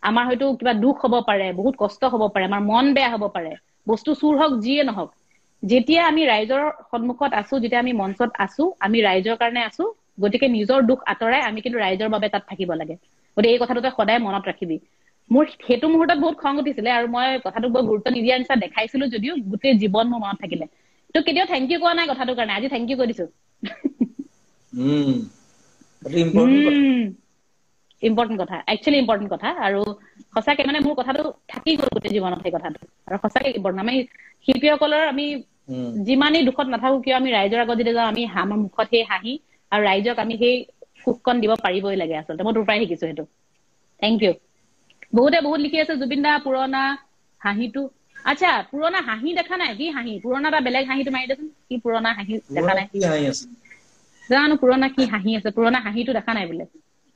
আমাৰ হয়তো কিবা দুখ হ'ব পাৰে, বহুত কষ্ট হ'ব পাৰে, আমাৰ মন বেয়া হ'ব পাৰে, বস্তু চুৰ হওক যিয়ে নহওক, যেতিয়া আমি ৰাইজৰ সন্মুখত আছো, যেতিয়া আমি মঞ্চত আছো, আমি ৰাইজৰ কাৰণে আছো, গতিকে নিজৰ দুখ আঁতৰাই আমি কিন্তু ৰাইজৰ বাবে তাত থাকিব লাগে। গতিকে এই কথাটো তই সদায় মনত ৰাখিবি। মোৰ সেইটো মুহূৰ্তত বহুত খং উঠিছিলে আৰু মই কথাটো বৰ গুৰুত্ব নিদিয়াৰ নিচিনা দেখাইছিলো যদিও গোটেই জীৱন মোৰ মনত থাকিলে। তো কেতিয়াও থেংক ইউ কোৱা নাই কথাটোৰ কাৰণে, আজি থেংক ইউ কৈ দিছো। উম সেইটো ইম্পৰ্টেণ্ট কথা। ইম্পৰ্টেণ্ট কথা, একচুৱেলি ইম্পৰ্টেণ্ট কথা। আৰু সঁচাকে মানে মোৰ কথাটো থাকি গ'ল গোটেই জীৱনত সেই কথাটো, আৰু সঁচাকে ইম্পৰ্টেণ্ট। আমি শিল্পীসকলৰ আমি যিমানেই দুখত নাথাকো কিয়, আমি ৰাইজৰ আগত যেতিয়া যাওঁ, আমি আমাৰ মুখত সেই হাঁহি আৰু ৰাইজক আমি সেই সুখকণ দিব পাৰিবই লাগে আচলতে। মই তোৰ পৰাই শিকিছো সেইটো। Thank you. বহুতে বহুত লিখি আছে, জুবিন দা পুৰণা হাঁহিটো। আচ্ছা, পুৰণা হাঁহি দেখা নাই? কি হাঁহি? পুৰণা এটা বেলেগ হাঁহিটো মাৰি দেচোন। কি পুৰণা হাঁহি দেখা নাই? কি হাঁহি আছে? জানো পুৰণা কি হাঁহি আছে, পুৰণা হাঁহিটো দেখা নাই বোলে।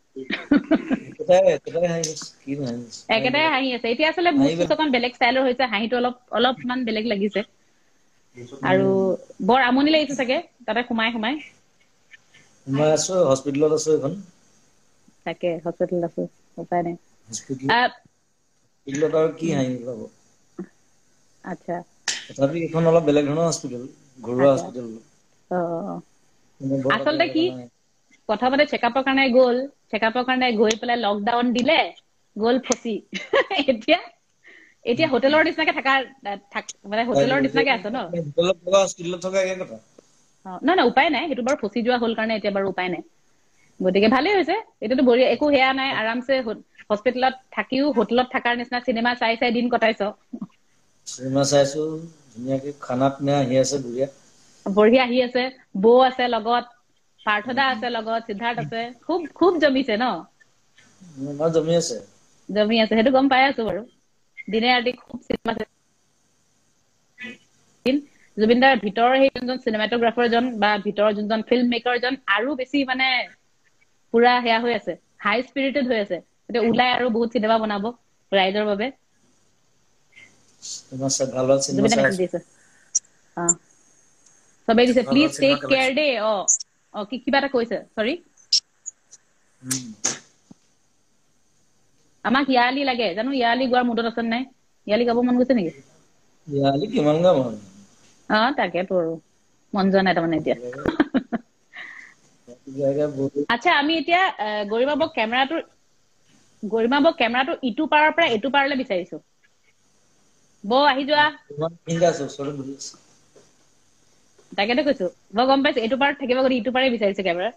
একেটাই হাঁহি আছে। এতিয়া আচলতে মুচ চুচ অকণ বেলেগ ষ্টাইলৰ হৈছে, হাঁহিটো অলপ অলপমান বেলেগ লাগিছে আৰু বৰ আমনি লাগিছে চাগে তাতে সোমাই সোমাই। মই আছো হস্পিটেলত আছো এখন। তাকে হস্পিটেলত আছো, উপায় নাই। হস্পিটেলত আৰু কি হাঁহি পাব। আচ্ছা, তথাপি এইখন অলপ বেলেগ ধৰণৰ হস্পিটেল, ঘৰুৱা আচ্ছা। হস্পিটেল। অ আচলতে কি প্ৰথমতে চেকআপৰ কাৰণে গ'ল, চেকআপৰ কাৰণে গৈ পেলাই লকডাউন দিলে, গ'ল ফচি। এতিয়া এতিয়া হোটেলৰ নিচিনাকে থাকা মানে হোটেলৰ নিচিনাকে আছে ন? হস্পিটেলত থকা একে কথা। অ নাই নাই উপায় নাই, সেইটো বাৰু ফচি যোৱা হ'ল কাৰণে এতিয়া বাৰু উপায় নাই। গতিকে ভালেই হৈছে, এতিয়াতো বঢ়িয়া, একো সেয়া নাই, আৰামছে হস্পিটেলত থাকিও হোটেলত থকাৰ নিচিনা চিনেমা চাই চাই দিন কটাইছ। চিনেমা চাইছো, ধুনীয়াকে খানা পিনা আহি আছে বঢ়িয়া। বঢ়িয়া আহি আছে, বৌ আছে লগত, পাৰ্থদা আছে লগত, সিদ্ধাৰ্থ আছে, খুব খুব জমিছে ন? আমাৰ জমি আছে। জমি আছে, সেইটো গম পাই আছো বাৰু। দিনে ৰাতি খুব চিনেমা চাই। জুবিন দাৰ ভিতৰৰ সেই যোনজন চিনেমাটোগ্ৰাফাৰজন বা ভিতৰৰ যোনজন ফিল্ম মেকাৰজন আৰু বেছি মানে পুৰা সেয়া হৈ আছে, হাই স্পিৰিটেড হৈ আছে। এতিয়া ওলাই আৰু বহুত চিনেমা বনাব ৰাইজৰ বাবে। চিনেমা চাই ভাল ভাল চিনেমা জুবিনে চাই মেছেজ আছো। দি আছে। অ চবেই দিছে, ভাল প্লিজ ভাল চিনেমা টেক কেয়াৰ কালেকশ্যন। দেই। অ অ কি কিবা এটা কৈছে, চৰি। আমাক ইয়ালি লাগে, জানো ইয়ালি গোৱাৰ মুডত আছে নাই? ইয়ালি গাব মন গৈছে নেকি? ইয়ালি কিমান গাম আৰু। অ তাকেতো আৰু মন যোৱা নাই তাৰমানে এতিয়া। আচ্ছা, আমি এতিয়া গৰিমা বক কেমেৰাটোৰ গৰিমা বক কেমেৰাটো ইটো পাৰৰ পৰা এইটো পাৰলৈ বিচাৰিছো। বৌ আহি যোৱা। তাকেতো কৈছো, মই গম পাইছো এইটো পাৰত থাকিব, গতি ইটো পাৰে বিচাৰিছো কেমেৰা।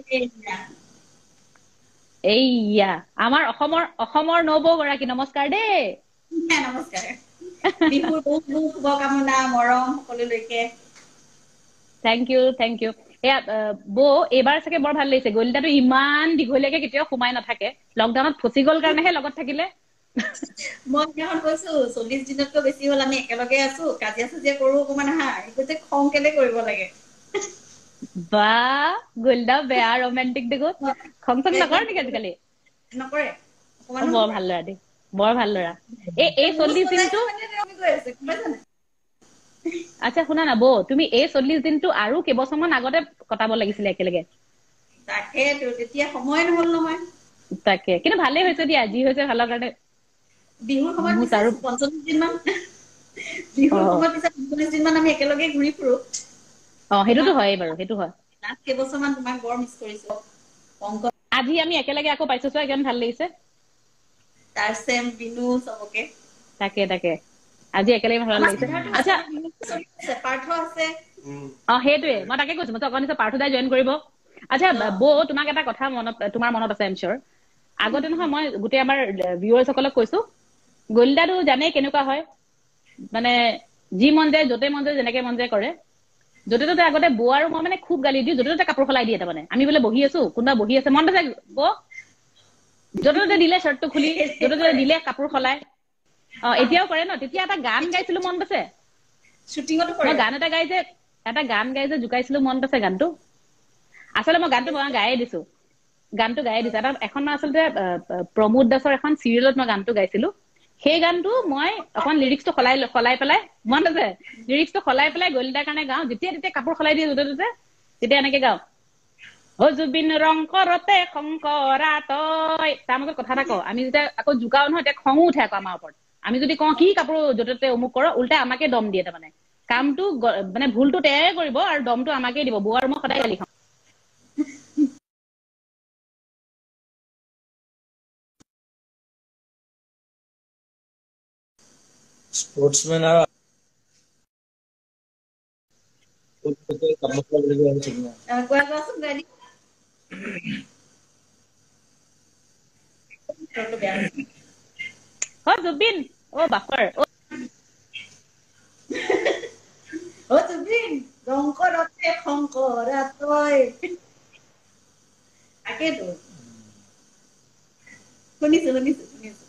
এইয়া আমাৰ অসমৰ অসমৰ নবৌ গৰাকী, নমস্কাৰ দেই। নমস্কাৰ। বিহুৰ বহুত বহুত শুভকামনা, মৰম সকলোলৈকে। Thank you thank you. এয়া বৌ এইবাৰ চাগে বৰ ভাল লাগিছে, গলিতাটো ইমান দীঘলীয়াকে কেতিয়াও সোমাই নাথাকে, লকডাউনত ফচি গ'ল কাৰণেহে লগত থাকিলে। মই সিদিনাখন কৈছো চল্লিশ দিনতকৈ বেছি হ'ল আমি একেলগে আছো, কাজিয়া চাজিয়া কৰো অকমান আহা, কৈছে খং কেলে কৰিব লাগে। বা গলিদা বেয়া ৰোমেণ্টিক দেখোন, খং চং নকৰ নেকি আজিকালি? নকৰে। অ বৰ ভাল ল'ৰা দেই, বৰ ভাল ল'ৰা। এই এই চল্লিশ দিনটো আচ্ছা শুনা না বৌ, তুমি এই চল্লিশ দিনটো আৰু কেইবছৰমান আগতে কটাব লাগিছিলে একেলগে। তাকেতো, তেতিয়া সময় নহল নহয়। তাকে, কিন্তু ভালেই হৈছে দিয়া, যি হৈছে ভালৰ কাৰণে। বিহুৰ সময়ত মুচ পিছে আৰু পঞ্চল্লিশ দিন মান, অ বিহুৰ সময়ত পিছে পঞ্চল্লিশ দিন মান আমি একেলগে ঘূৰি ফুৰো। অ সেইটোতো তোমাক হয়েই বাৰু, সেইটো হয়। লাষ্ট কেইবছৰমান তোমাক বৰ মিছ কৰিছো। অংক আজি আমি একেলগে আকৌ পাইছো চোৱা, কিমান ভাল লাগিছে। তাৰ চেম বিনু চবকে। তাকে তাকে, আজি একেলগে ভাল আমাৰ লাগিছে। সিদ্ধাৰ্থ আছে, আচ্ছা আমাৰ বিনু চলি আছে, পাৰ্থ আছে। অ সেইটোয়ে, মই তাকে কৈছো, মই অকণ পাৰ্থদাই জইন কৰিব। আচ্ছা বৌ, তোমাক এটা কথা মনত, তোমাৰ মনত আছে আই এম চিয়ৰ। আগতে নহয় মই গোটেই আমাৰ ভিউৱাৰ্ছসকলক কৈছো, গলিদাটো জানেই কেনেকুৱা হয়, মানে যি মন যায় য'তে মন যায় যেনেকে মন যায় কৰে। য'তে ত'তে আগতে বৌ আৰু মই মানে খুব গালি দিওঁ, য'তে ত'তে কাপোৰ সলাই দিয়ে তাৰমানে। আমি বোলে বহি আছো, কোনোবা বহি আছে, মনত আছে বৌ? য'তে ত'তে দিলে চাৰ্টটো খুলি, য'তে ত'তে দিলে কাপোৰ সলাই। অ এতিয়াও কৰে ন? তেতিয়া এটা গান গাইছিলো মনত আছে? শ্বুটিঙতো মই কৰে। গান এটা গাই যে এটা গান গাই যে জোকাইছিলো মনত আছে গানটো? আচলতে মই গানটো মই গায়ে দিছো, গানটো গায়ে দিছো। এটা এখন আচলতে প্ৰমোদ দাসৰ এখন চিৰিয়েলত মই গানটো গাইছিলো। সেই গানটো মই অকণ লিৰিক্সটো সলাই সলাই পেলাই, মনত আছে? লিৰিক্সটো সলাই পেলাই গলিতাৰ কাৰণে গাওঁ, যেতিয়া তেতিয়া কাপোৰ সলাই দিয়ে য'তে ত'তে, তেতিয়া এনেকে গাওঁ। ও জুবিন ৰং কৰতে খংকৰা তই তাৰ মাজত কথা এটা কওঁ আমি যেতিয়া আকৌ জুকাও নহয় তেতিয়া খঙো উঠে আকৌ আমাৰ ওপৰত আমি যদি কওঁ কি কাপোৰ য'তে ত'তে অমুক কৰ উল্টা আমাকে দম দিয়ে তাৰমানে কামটো মানে ভুলটো তেয়ে কৰিব আৰু দমটো আমাকে দিব বৌ আৰু মই সদায় গালি খাওঁ স্পৰ্টসম্যান আৰু কামত লাগি আছে ঠিক না কোৱা কোৱাচোন গাড়ী ও জুবিন ও বাখৰ ও ও জুবিন ৰং কৰতে খংকৰা তই তাকেতো শুনিছো শুনিছো শুনিছো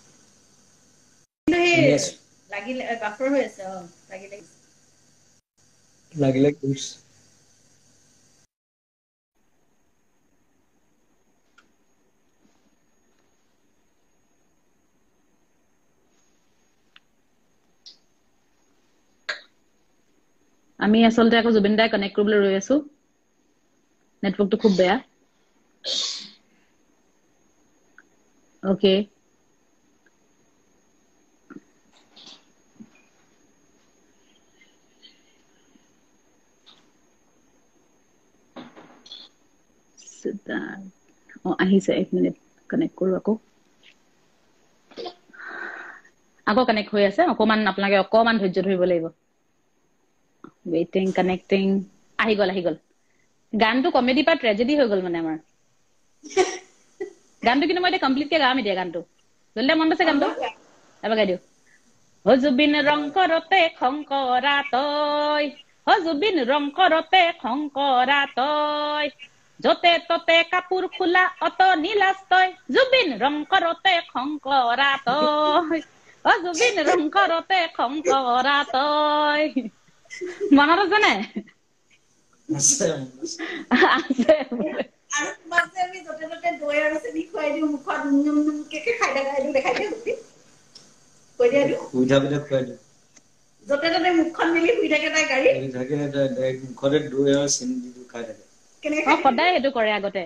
Yes. লাগিলে বাফৰ হৈ আছে অ লাগিলে লাগিলে কুছ আমি আসলতে আকৌ জুবিন দাই কানেক্ট কৰিবলৈ ৰৈ আছো নেটৱৰ্কটো খুব বেয়া ওকে ও আহিছে এক মিনিট কানেক্ট কৰো আকৌ আকৌ কানেক্ট হৈ আছে অকমান আপোনালোকে অকমান ধৈৰ্য ধৰিব লাগিব ৱেটিং কানেক্টিং আহি গল আহি গল গানটো কমেডি পা ট্ৰেজেডি হৈ গল মানে আমাৰ গানটো কিন্তু মই এটা কমপ্লিট কে গাম এতিয়া গানটো জলদি মন আছে গানটো এবাৰ গাই দিও ও জুবিন ৰং কৰতে খংকৰা তই ও জুবিন ৰং কৰতে খংকৰা তই যতে ততে কাপোৰ খোলা অত নীলাজ তই জুবিন ৰং কৰতে খংকৰা তই ও জুবিন ৰং কৰতে খংকৰা তই মনত আছে নে আছে আছে আৰু তোমাক যে আমি য'তে ত'তে দৈ আৰু চেনি খুৱাই দিওঁ মুখত নুম নুমকে খাই থকা এইটো দেখাই দিয়ে সুধি কৈ দিয়া দিওঁ সুবিধা পিঠা খুৱাই দিওঁ য'তে ত'তে মুখখন মেলি শুই থাকে তাই গাড়ী থাকে মুখতে দৈ আৰু চেনি দি খাই থাকে কেনেকে অ সদায় সেইটো কৰে আগতে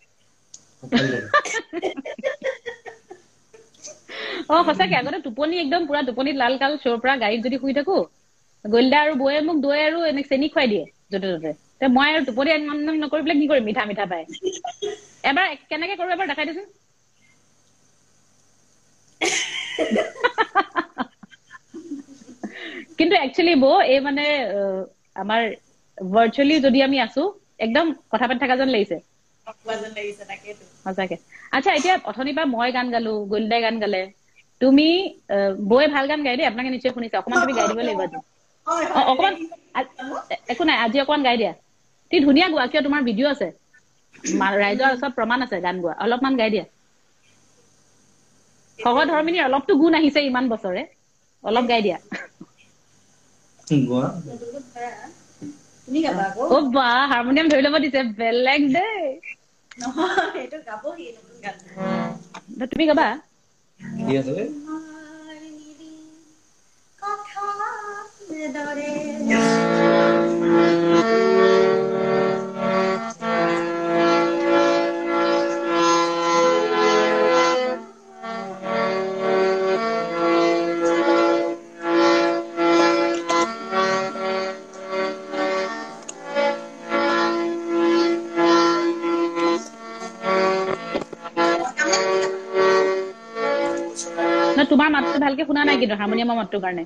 অ সঁচাকে আগতে টোপনি একদম পুৰা টোপনিত লাল কাল চোৰ পৰা গাড়ীত যদি শুই থাকো গলদা আৰু বৌয়ে মোক দৈ আৰু এনে চেনি খুৱাই দিয়ে য'তে ত'তে তে মই আৰু টোপনি নকৰি পেলাই কি কৰিম মিঠা মিঠা পাই এবাৰ কেনেকে কৰো এবাৰ দেখাই দিছোন কিন্তু একচুয়ালি বৌ এই মানে আমাৰ ভাৰ্চুয়ালি যদি আমি আসু একদম কথা পাতি থাকা যেন লাগিছে অকৱাজন লাগিছে তাকেতো সঁচাকে আচ্ছা এতিয়া অথনি পৰা মই গান গালো গলদাই গান গালে তুমি বৌয়ে ভাল গান গাই দে আপোনাকে নিশ্চয় শুনিছে অকমান তুমি গাই দিব লাগিব আজি হয় অ হয় অকমান একো নাই আজি অকমান গাই দিয়া তি ধুনীয়া গোৱা কিয় তোমাৰ ভিডিঅ' আছে ৰাইজৰ ওচৰত প্ৰমাণ আছে গান গোৱা অলপমান গাই দিয়া সহধৰ্মিনীৰ অলপটো গুণ আহিছে ইমান বছৰে অলপ গাই দিয়া গোৱা তুমি গাবা আকৌ ও বা হাৰমনিয়াম ধৰি ল'ব দিছে বেলেগ দেই নহয় এইটো গাবহি নতুন গান তুমি গাবা কি আছে কথা দৰে না তোমাৰ মাতটো ভালকে শুনা নাই কিন্তু হাৰমনিয়ামৰ মাতটোৰ কাৰণে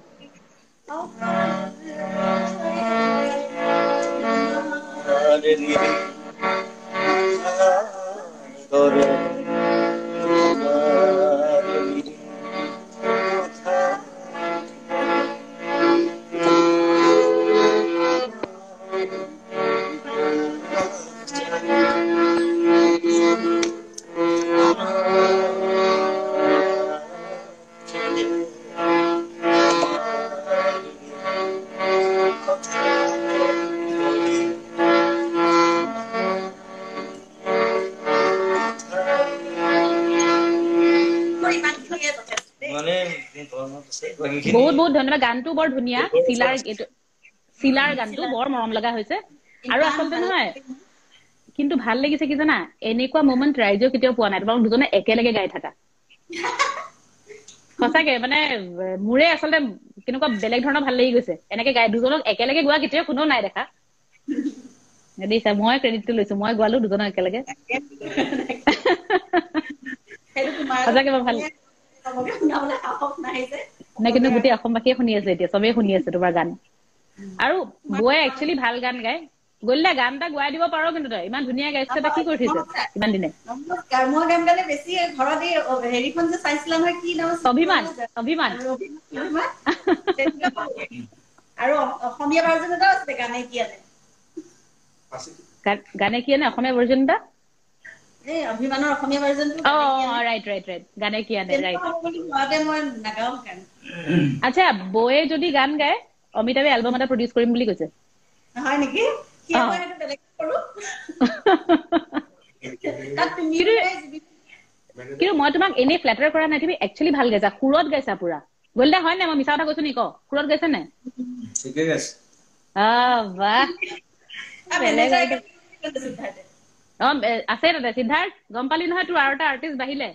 বহুত বহুত ধন্যবাদ গানটো বৰ ধুনীয়া চিলাৰ চিলাৰ গানটো বৰ মৰম লগা হৈছে আৰু আচলতে নহয় কিন্তু ভাল লাগিছে কি জানা এনেকুৱা মোমেন্ট ৰাইজেও কেতিয়াও পোৱা নাই তোমালোক দুজনে একেলগে গাই থাকা সঁচাকে মানে মোৰে আচলতে কেনেকুৱা বেলেগ ধৰণৰ ভাল লাগি গৈছে এনেকে গাই দুজনক একেলগে গোৱা কেতিয়াও কোনো নাই দেখা দিছা মই ক্ৰেডিটটো লৈছো মই গোৱালো দুজনক একেলগে সেইটো তোমাৰ সঁচাকে ভাল চবকে শুনাবলৈ সাহস নাই যে নাই কিন্তু গোটেই অসমবাসীয়ে শুনি আছে এতিয়া চবেই শুনি আছে তোমাৰ গান আৰু বয়ে একচুৱেলি ভাল গান গায় গলিলা গান এটা গোৱাই দিব পাৰো কিন্তু তই ইমান ধুনীয়া গাইছে তই কি কৰি থৈছ ইমান দিনে নমস্কাৰ মই গান গালে বেছি ঘৰত এই হেৰিখন যে চাইছিলা নহয় কি নাম আছিল অভিমান অভিমান আৰু অসমীয়া ভাৰ্জন এটাও আছিলে গানে কি আনে গানে কি আনে অসমীয়া ভাৰ্জন এটা এই অভিমানৰ অসমীয়া ভাৰ্জনটো অ ৰাইট ৰাইট ৰাইট গানে কি আনে ৰাইট ঘৰতে মই নাগাওঁ গান আচ্ছা বয়ে যদি গান গায় অমিতাভে এলবাম এটা প্ৰডিউচ কৰিম বুলি কৈছে হয় নেকি কি মই সেইটো বেলেগ কৰো তাত তুমি কিন্তু মই তোমাক এনেই ফ্লেটাৰ কৰা নাই তুমি একচুৱেলি ভাল গাইছা সুৰত গাইছা পুৰা গলিদা হয় নাই মই মিছা কথা কৈছো নি ক সুৰত গাইছা নাই ঠিকে গাইছে আ বাহ বেলেগ অ আছে তাতে সিদ্ধাৰ্থ গম পালি নহয় তোৰ আৰু এটা আৰ্টিষ্ট বাহিলে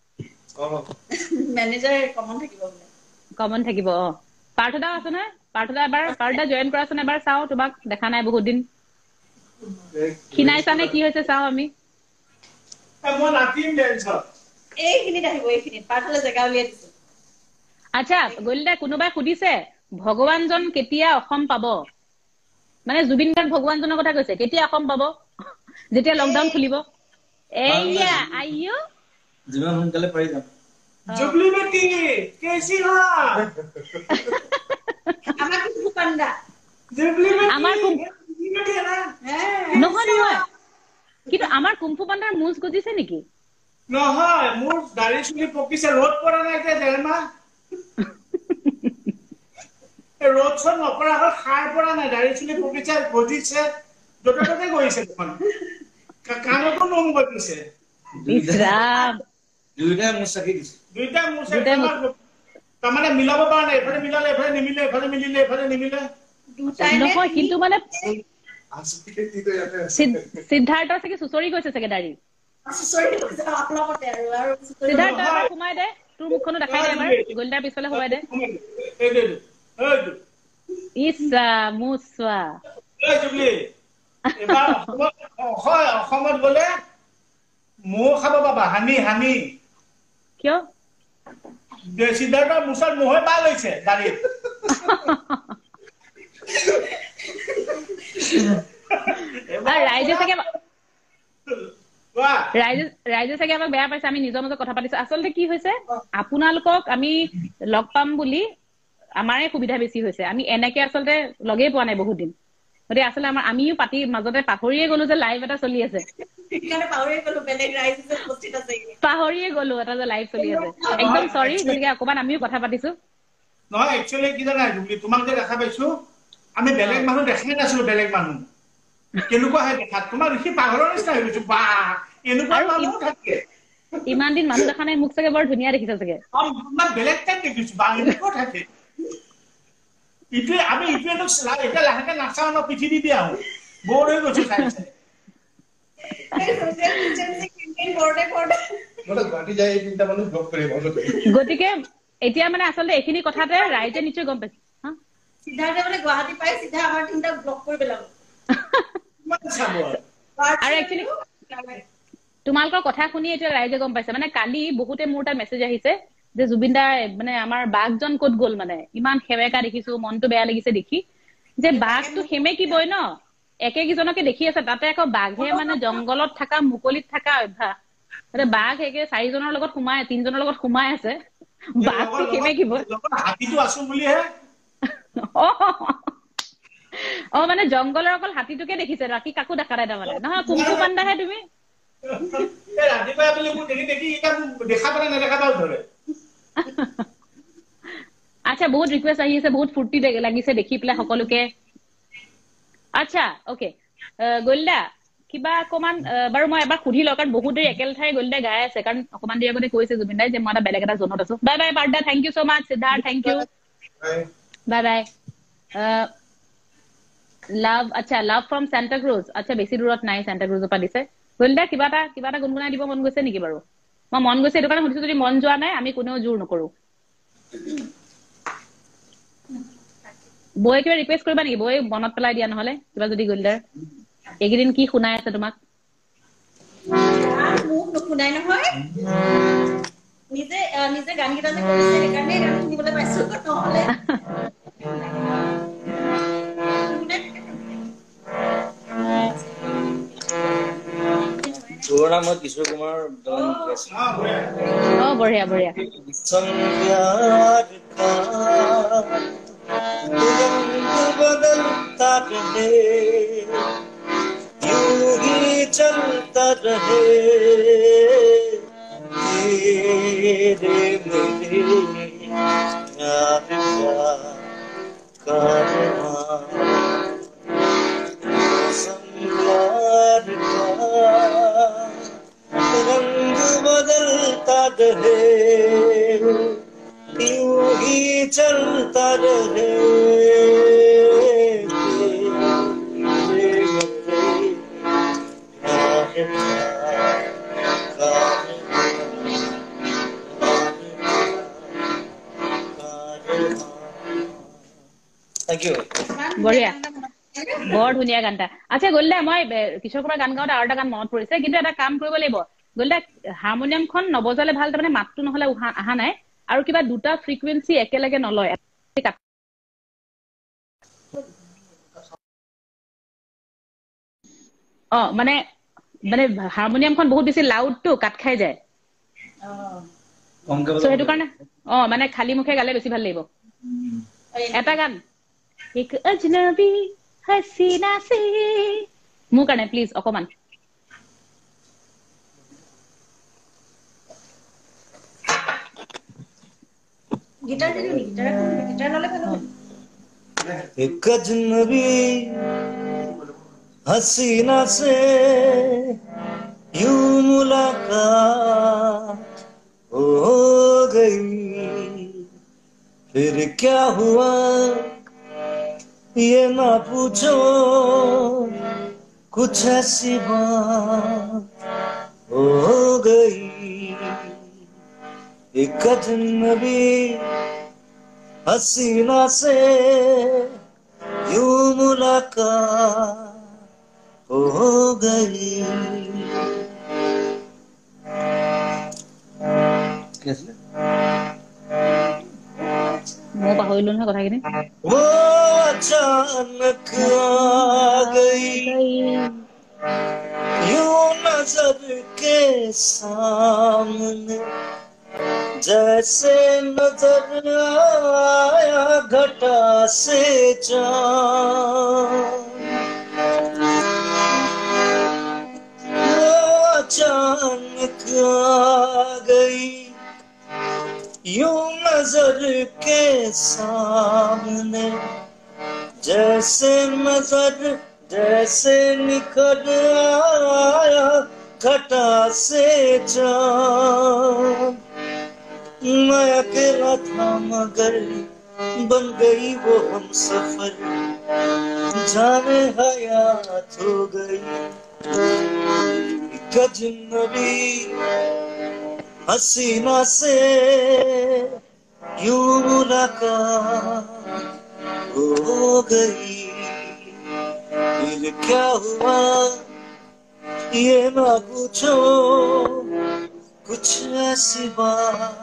মেনেজাৰ কমন থাকিব বোলে কমন থাকিব অ পাৰ্থদাও আছে নহয় পাৰ্থদা এবাৰ পাৰ্থদা জইন কৰাচোন এবাৰ চাওঁ তোমাক দেখা নাই বহুত দিন খিনাইছা নে কি হৈছে চাওঁ আমি মই নাটিম ডেন্সত এইখিনিত আহিব এইখিনিত পাৰ্থলৈ জেগা উলিয়াই দিছো আচ্ছা গলিদা কোনোবাই সুধিছে ভগৱানজন কেতিয়া অসম পাব মানে জুবিন গাৰ্গ ভগৱানজনৰ কথা কৈছে কেতিয়া অসম পাব যেতিয়া লকডাউন খুলিব এইয়া আইও যিমান সোনকালে পাৰি যাম जुबली बेटी कैसी हो আমাৰ কুকু পাণ্ডা जुबली बेटी আমার कुम- जुबली बेटी है ना নহয় নহয় কিন্তু আমাৰ কুমফু পাণ্ডাৰ মুজ গজিছে নেকি নহয় মোৰ দাড়ি চুলি পকিছে ৰ'দ পৰা নাই এতিয়া দেৰমাহ ৰ'দ চদ নপৰা হ'ল সাৰ পৰা নাই দাড়ি চুলি পকিছে গজিছে য'তে ত'তে গৈছে দেখোন কাণতো নোম গজিছে ইছৰাম দুইটাই মোৰ চাকি দিছে দুইটা মোৰ দুইটাই মোৰ- তাৰমানে মিলাব পৰা নাই এফালে মিলালে এফালে নিমিলে এফালে মিলিলে এফালে নিমিলে দুটাই নহয় কিন্তু মানে সিদ্ধাৰ্থ সিদ্ধাৰ্থৰ চাগে চুচৰি গৈছে চাগে দাড়ি অলপতে আৰু আৰু সিদ্ধাৰ্থ তই এবাৰ সোমাই দে তোৰ মুখখনো দেখাই দে এবাৰ গলিদাৰ পিছফালে সোমাই দে এইটো এইটো ইচ্ছা মুচোৱা এই জুবলি এবাৰ অসমত হয় অসমত গ'লে মৌ খাব পাবা হানি হানি কিয় সিদ্ধাৰ্থৰ মুচত মহে পাল লৈছে দাড়িত আৰু ৰাইজে চাগে কোৱা ৰাইজে ৰাইজে চাগে আমাক বেয়া পাইছে আমি নিজৰ মাজত কথা পাতিছো আচলতে কি হৈছে আপোনালোকক আমি লগ পাম বুলি আমাৰে সুবিধা বেছি হৈছে আমি এনেকে আচলতে লগেই পোৱা নাই বহুত দিন গতিকে আচলতে আমাৰ আমিও পাতি মাজতে পাহৰিয়ে গলো যে লাইভ এটা চলি আছে সেইকাৰণে পাহৰি গলো বেলেগ ৰাইজ যে উপস্থিত আছে পাহৰিয়ে গলো এটা যে লাইভ চলি আছে একদম চৰি গতিকে অকমান আমিও কথা পাতিছো নহয় একচুৱেলি কি জানা জুবলি তোমাক যে দেখা পাইছো আমি বেলেগ মানুহ দেখাই নাছিলো বেলেগ মানুহ কেনেকুৱা হয় দেখাত তোমাৰ দেখি পাগলৰ নিচিনা হৈ গৈছো বা এনেকুৱা আৰু মানুহ থাকে ইমান দিন মানুহ দেখা নাই মোক চাগে বৰ ধুনীয়া দেখিছে চাগে মই বেলেগ টাইপ দেখিছো বা এনেকুৱা থাকে ইটোৱে আমি ইটোৱে এতিয়া লাহেকে নাচাওঁ ন পিঠি দি দিয়া আহো বৰ হৈ গৈছো চাই চাই গতিকে এতিয়া মানে আচলতে এইখিনি কথাতে ৰাইজে নিশ্চয় গম পাইছে হা? সিদ্ধাৰ্থে মানে গুৱাহাটী পাই চিধা আমাৰ তিনিটা ব্লক কৰি পেলাব আৰু actually তোমালোকৰ কথা শুনি এতিয়া ৰাইজে গম পাইছে মানে কালি বহুতে মোৰ তাত মেছেজ আহিছে যে জুবিন দা মানে আমাৰ বাঘজন ক'ত গ'ল মানে ইমান সেমেকা দেখিছো মনটো বেয়া লাগিছে দেখি যে বাঘটো সেমেকিবই ন একেকিজনকে দেখি আছে তাতে আকৌ বাঘে মানে জংগলত থকা মুকলিত থকা অভ্যাস মানে বাঘ একে চাৰিজনৰ লগত সোমাই তিনজনৰ লগত সোমাই আছে বাঘটো সেমেকিবই হাতীটো আছো বুলিহে অ মানে জংগলৰ অকল হাতীটোকে দেখিছে বাকী কাকো দেখা নাই তাৰমানে নহয় কুমফু পাণ্ডাহে তুমি ৰাতিপুৱা বুলি মোৰ দেখি দেখি এতিয়া দেখা পালে নেদেখা পাও ধৰে আচ্ছা বহুত ৰিকুৱেষ্ট আহি আছে বহুত ফূৰ্তি লাগিছে দেখি পেলাই সকলোকে আচ্ছা অকে গলিদা কিবা অকমান বাৰু মই এবাৰ সুধি লওঁ কাৰণ বহুত দেৰি একেল ঠাই গলিদাই গাই আছে কাৰণ অকমান দেৰি আগতে কৈছে জুবিন দাই যে মই এটা বেলেগ এটা জোনত আছো বাই বাই পাৰ্দা thank you so' much Siddharth thank you bye bye love আচ্ছা লাভ ফ্ৰম সান্তা ক্ৰুজ আচ্ছা বেছি দূৰত নাই সান্তা ক্ৰুজৰ পৰা দিছে গলদা কিবা এটা কিবা এটা গুণগুণাই দিব মন গৈছে নেকি বাৰু মই মন গৈছে এটো কাৰণে সুধিছো যদি মন যোৱা নাই আমি কোনেও জোৰ নকৰো বয়ে কিবা ৰিকুৱেষ্ট কৰিবা নেকি বয়ে মনত পেলাই দিয়া নহলে কিবা যদি গলদাৰ এইকেইদিন কি শুনাই আছে তোমাক মোক নুশুনাই নহয় নিজে নিজে গান গীতা যে কৰিছে সেইকাৰণে গান শুনিবলৈ পাইছো নহলে তোৰ নাম মই কিশোৰ কুমাৰ দলন গাইছো অ বঢ়িয়া বঢ়িয়া संध्यार का रंग बदलता रहे यूं ही चलता रहे तेरे मेरे प्यार का कारवां संध्यार का रंग बदलता रहे यूं ही चलता रहे तेरे मेरे प्यार का थैंक यू বঢ়িয়া বৰ ধুনীয়া গানটা আচ্ছা গলদা মই কিশোৰ কুমাৰ গান গাওঁতে আৰু এটা গান মনত পৰিছে কিন্তু এটা কাম কৰিব লাগিব গলদা হাৰমনিয়ামখন নবজালে ভাল তাৰমানে মাতটো নহলে আহা নাই আৰু কিবা দুটা ফ্ৰিকুৱেন্সি একেলগে নলয় অ মানে মানে হাৰমনিয়ামখন বহুত বেছি লাউড তো কাট খাই যায় সো সেইটো কাৰণে অ মানে খালি মুখে গালে বেছি ভাল লাগিব এটা গান এক অজনবী हसीना से মোৰ কাৰণে প্লিজ অকমান গিটাৰ দিলো নি গিটাৰ গিটাৰ ললে ভাল হ'ব एक अजनबी हसीना से यूं मुलाकात हो गई फिर क्या हुआ ये ना पूछो कुछ ऐसी बात हो गई एक अजनबी हसीना से यूं मुलाकात हो गई कैसे মই পাহৰিলো নহয় কথাখিনি वो अचानक आ गई यूं नजर के सामने जैसे नजर आया घटा से चाँद वो अचानक आ गई यूं नजर के सामने जैसे नजर जैसे निखर आया घटा से चाँद मैं अकेला था मगर बन गई वो हम सफर जाने हयात हो गई एक अजनबी हसीना से यूं मुलाकात हो गई फिर क्या हुआ ये ना पूछो कुछ ऐसी बात